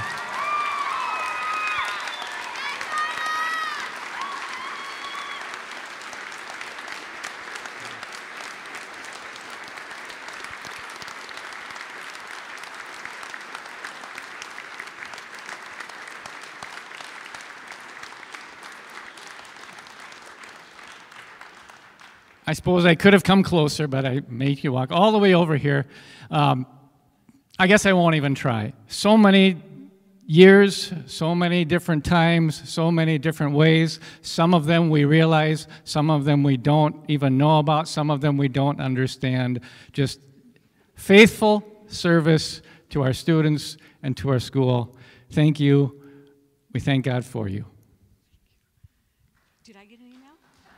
I suppose I could have come closer, but I made you walk all the way over here. I guess I won't even try. So many years, so many different times, so many different ways. Some of them we realize, some of them we don't even know about, some of them we don't understand. Just faithful service to our students and to our school. Thank you. We thank God for you. Did I get an email?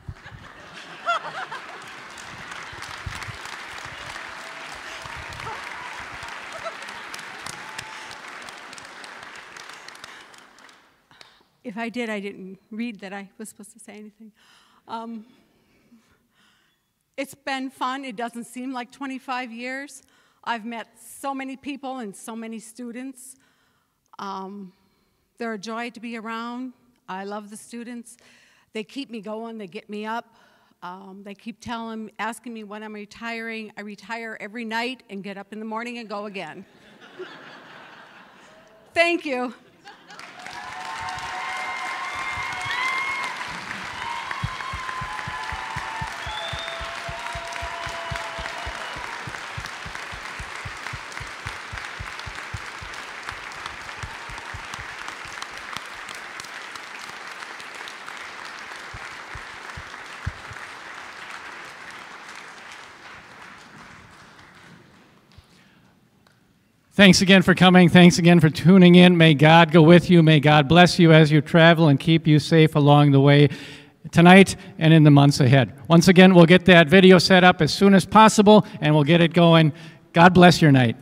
If I did, I didn't read that I was supposed to say anything. It's been fun. It doesn't seem like 25 years. I've met so many people and so many students. They're a joy to be around. I love the students. They keep me going. They get me up. They keep asking me when I'm retiring. I retire every night and get up in the morning and go again. Thank you. Thanks again for coming. Thanks again for tuning in. May God go with you. May God bless you as you travel and keep you safe along the way tonight and in the months ahead. Once again, we'll get that video set up as soon as possible, and we'll get it going. God bless your night.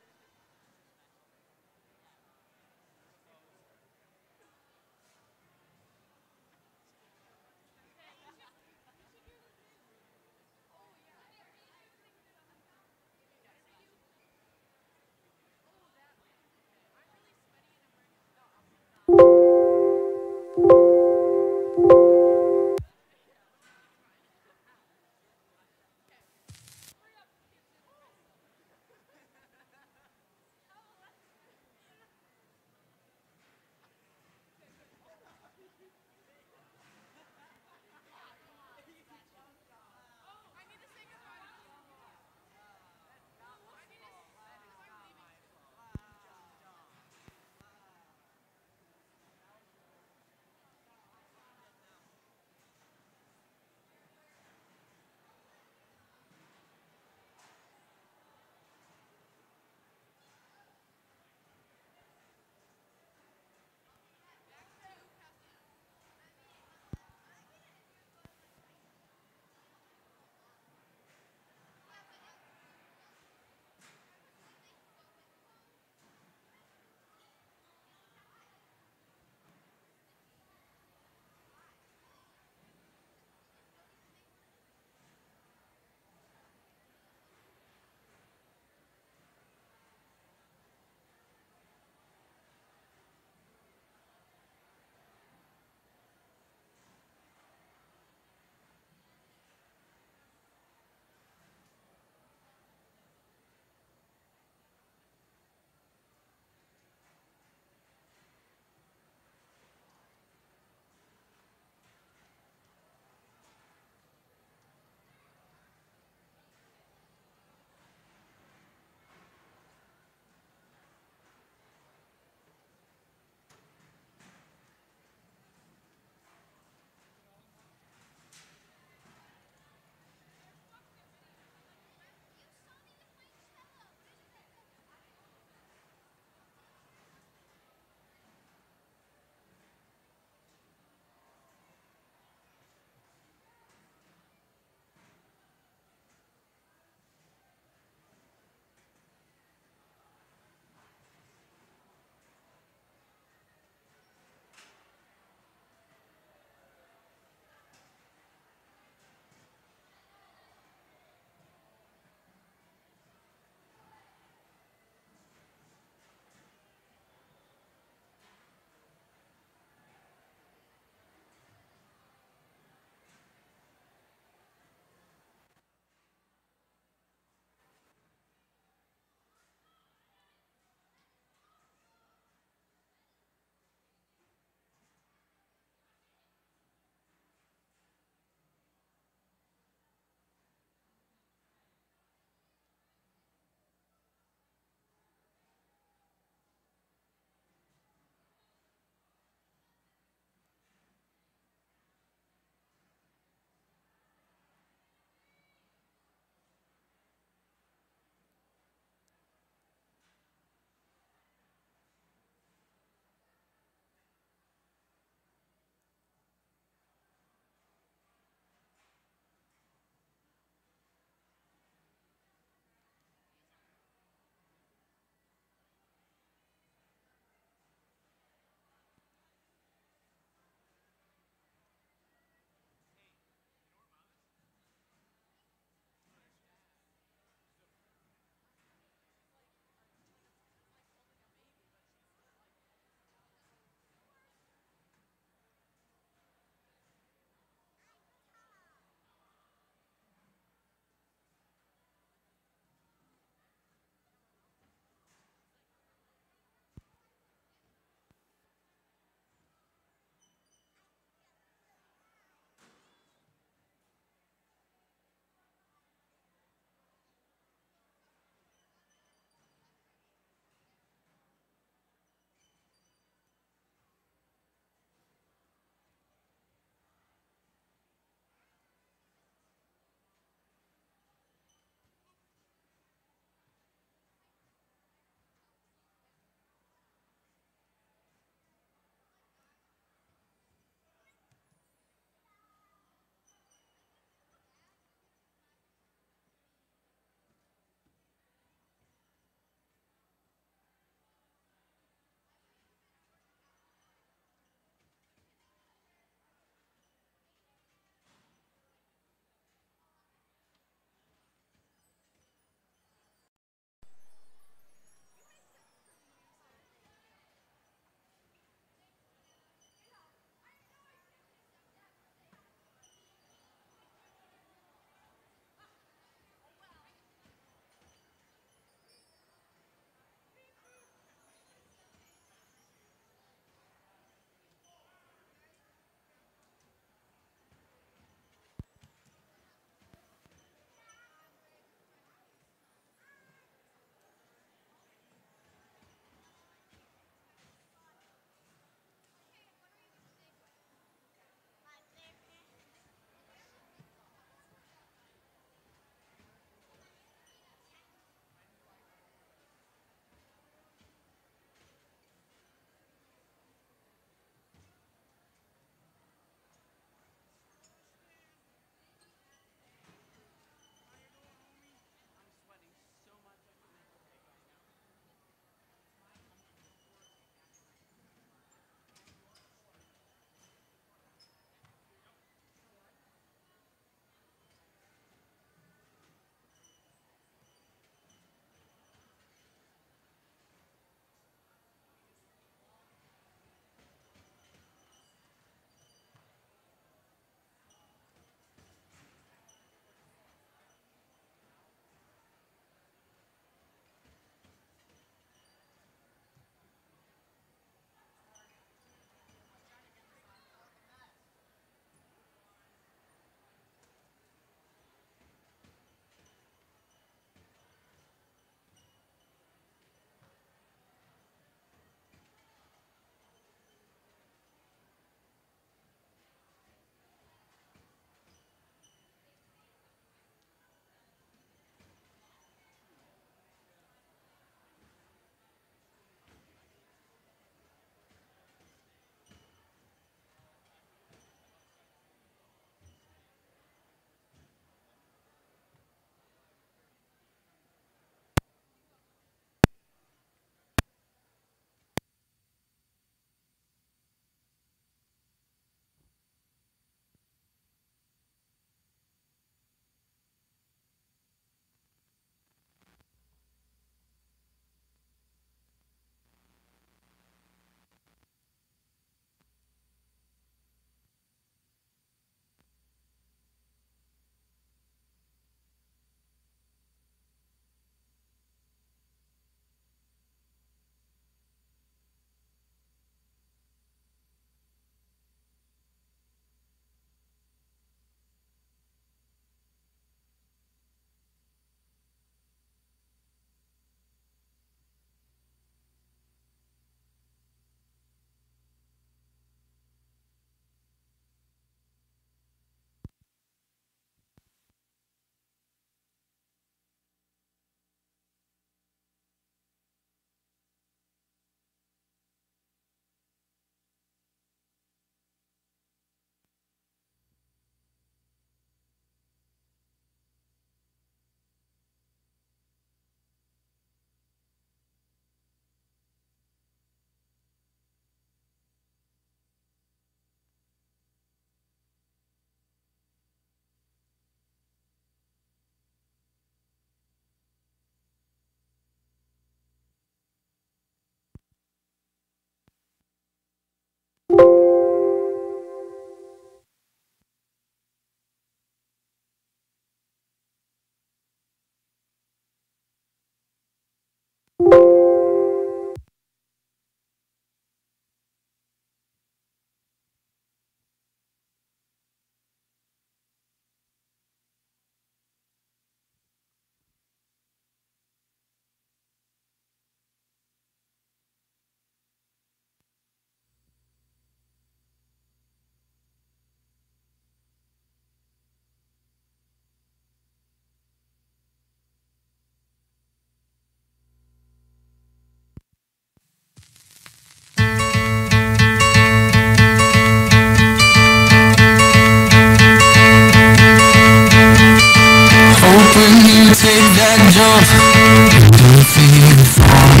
Hoping you take that jump, don't feel far.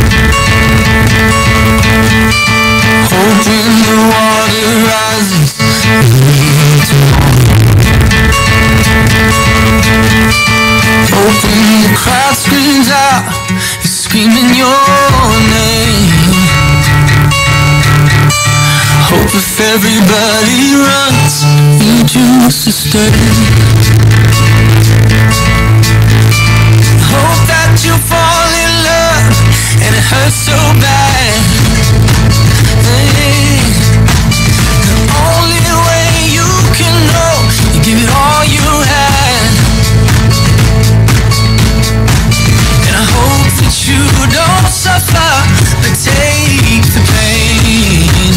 Hoping the water rises, hoping the crowd screams out, screaming your name. Hope if everybody runs, you choose to stay. Hope that you fall in love and it hurts so bad. Hey, the only way you can know, you give it all you had. And I hope that you don't suffer, but take the pain.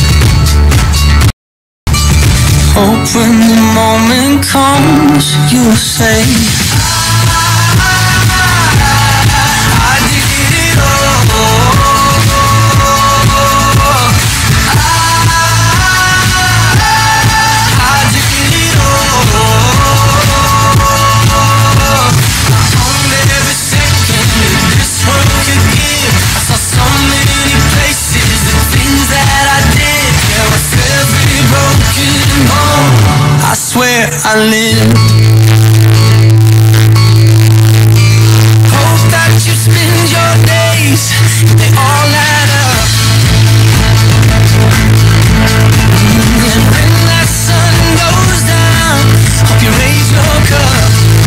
Hope when the moment comes, you'll say, I swear I live. Hope that you spend your days, they all add up. And when that sun goes down, hope you raise your cup.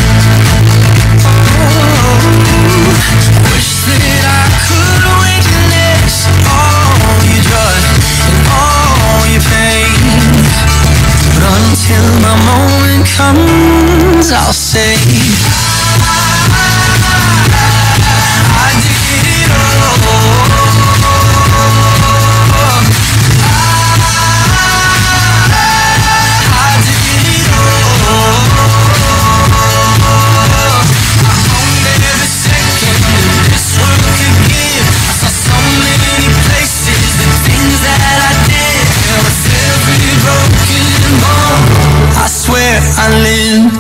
Oh, wish that I could witness all your joy and all your pain. But until my moment comes, I'll say I did it all. I did it all. I owned every second this world could give. I saw so many places, the things that I did. With every broken bone, I swear I lived.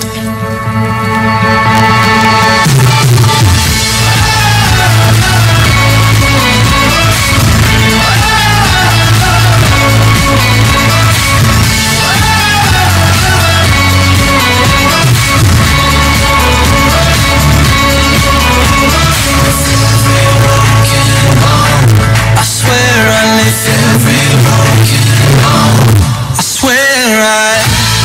I swear I lived every broken bone. I swear I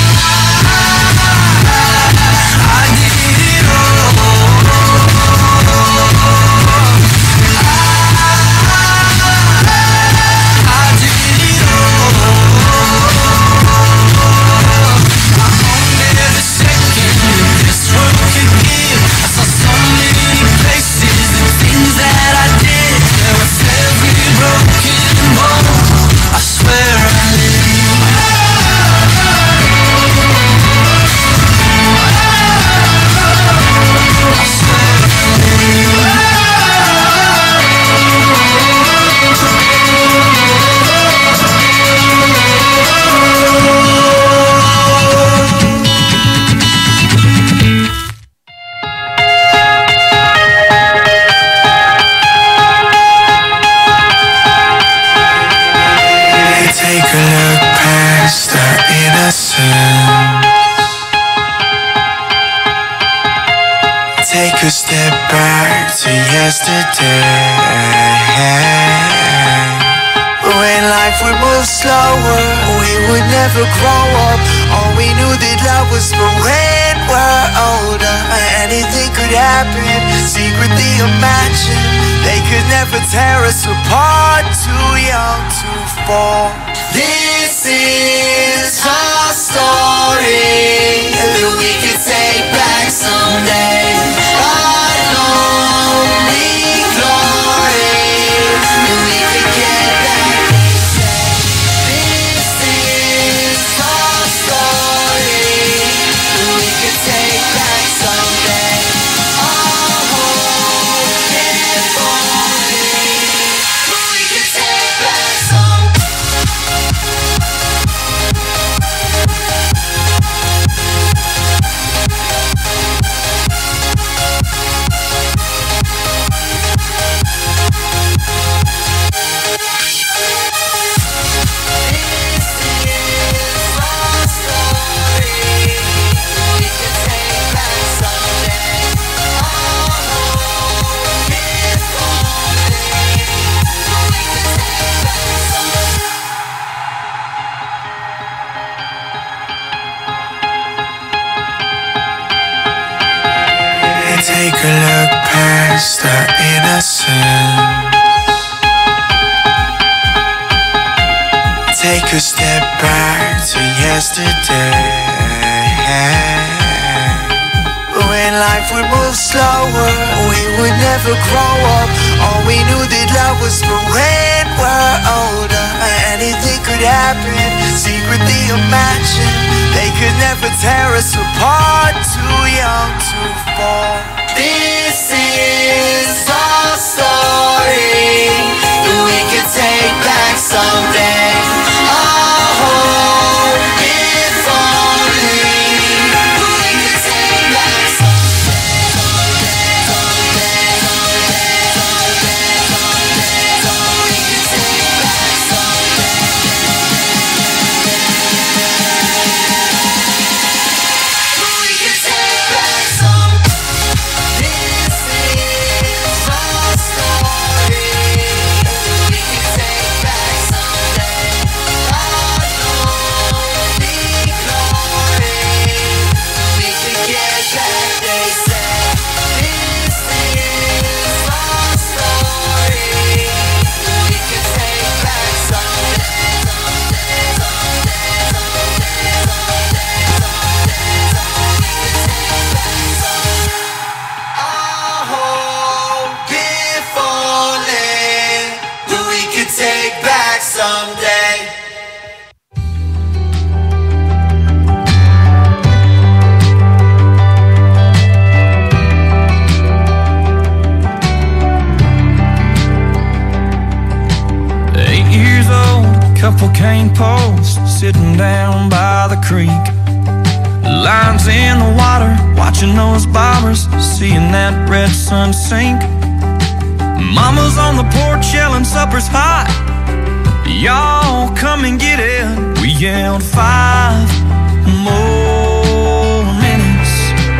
did it all. I did it all. I owned every second this world could give. I saw so many places, the things that I did. With every broken bone, I swear I lived. I swear I lived. Take a look past the innocence. Take a step back to yesterday. When life would move slower, we would never grow up. All we knew that love was for when we're older. Anything could happen, secretly imagine. They could never tear us apart, too young to fall. This is our story that we can take back someday. Our lonely glory that we can get back. This is our story that we can take back someday. Our hope is only that we can take back someday. Take a look past our innocence. Take a step back to yesterday. When life would move slower, we would never grow up. All we knew that love was for when we're older. Anything could happen, secretly imagine. They could never tear us apart, too young to fall. This is our story that we can take back someday. Our hope is only that we can take back someday. Couple cane posts sitting down by the creek. Lines in the water, watching those bobbers, seeing that red sun sink. Mama's on the porch yelling supper's hot. Y'all come and get it. We yelled 5 more minutes.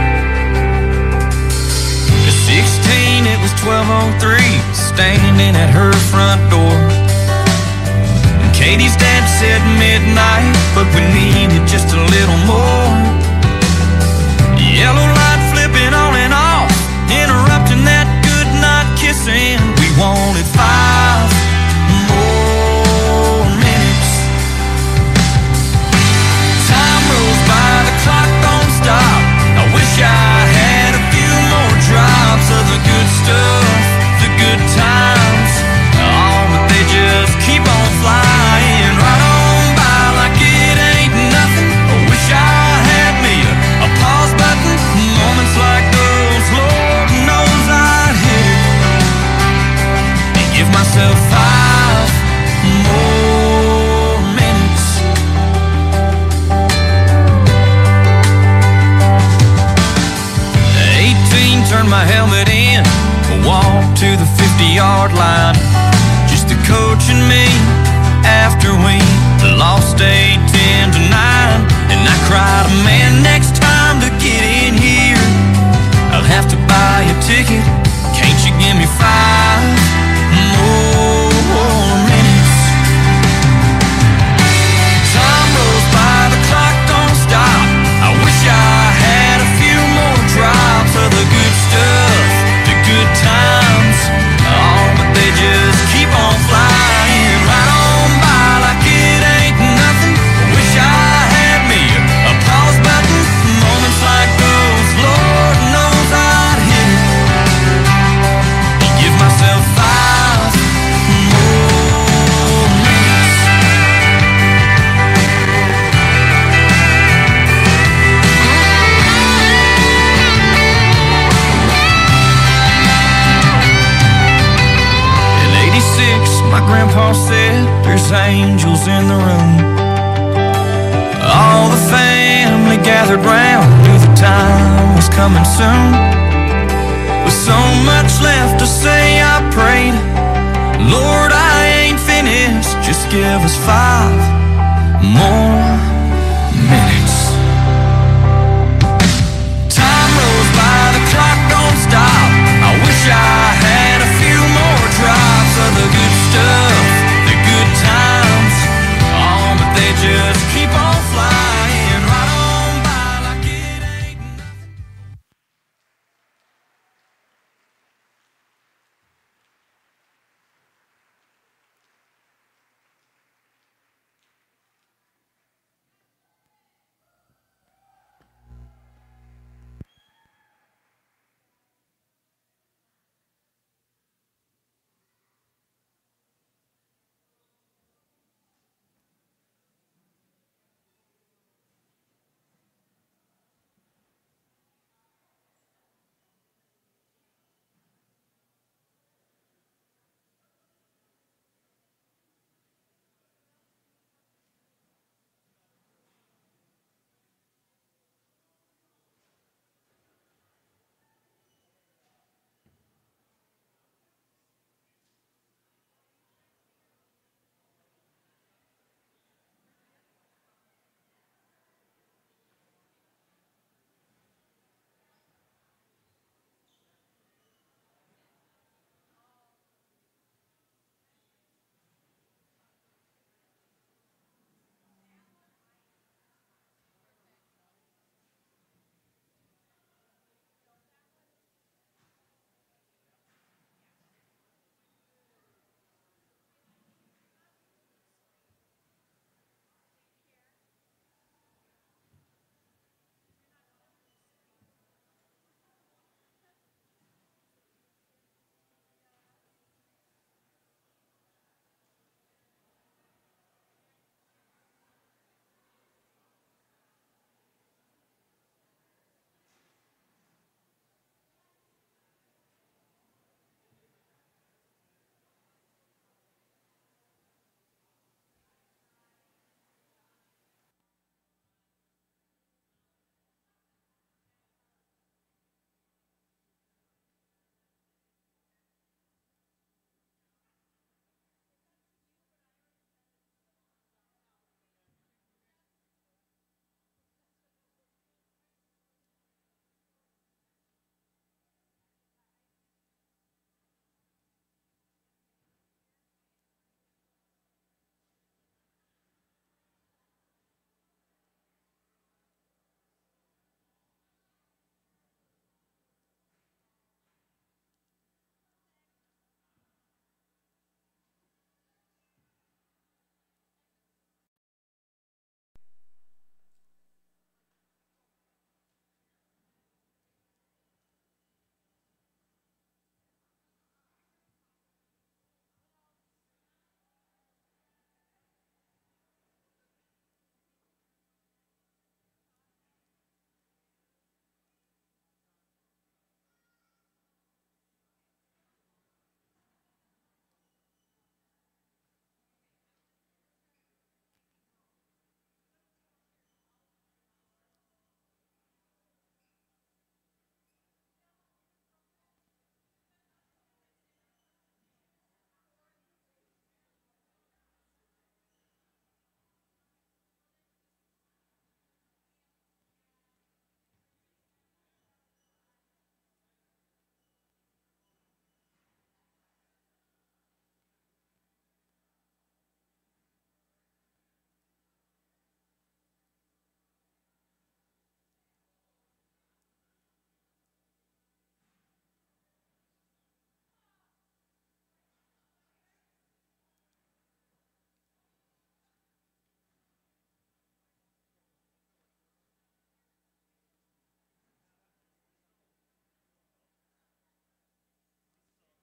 At 16 it was 12:03, standing at her front door. Katie's dad said midnight, but we needed just a little more. Yellow light flipping on and off, interrupting that goodnight kissing. We wanted 5 more minutes. Time rolls by, the clock don't stop. I wish I had a few more drops of the good stuff, the good times. Oh, but they just keep on flying right on by like it ain't nothing. I wish I had me a pause button. Moments like those, Lord knows I'd hit it and give myself 5 more minutes. 18, turned my helmet in, walked to the 50-yard line. Just the coach and me after we lost 8-10-9. And I cried, man, next time to get in here, I'll have to buy a ticket. Can't you give me 5 more minutes? was angels in the room. All the family gathered round, knew the time was coming soon. With so much left to say, I prayed, Lord, I ain't finished, just give us 5 more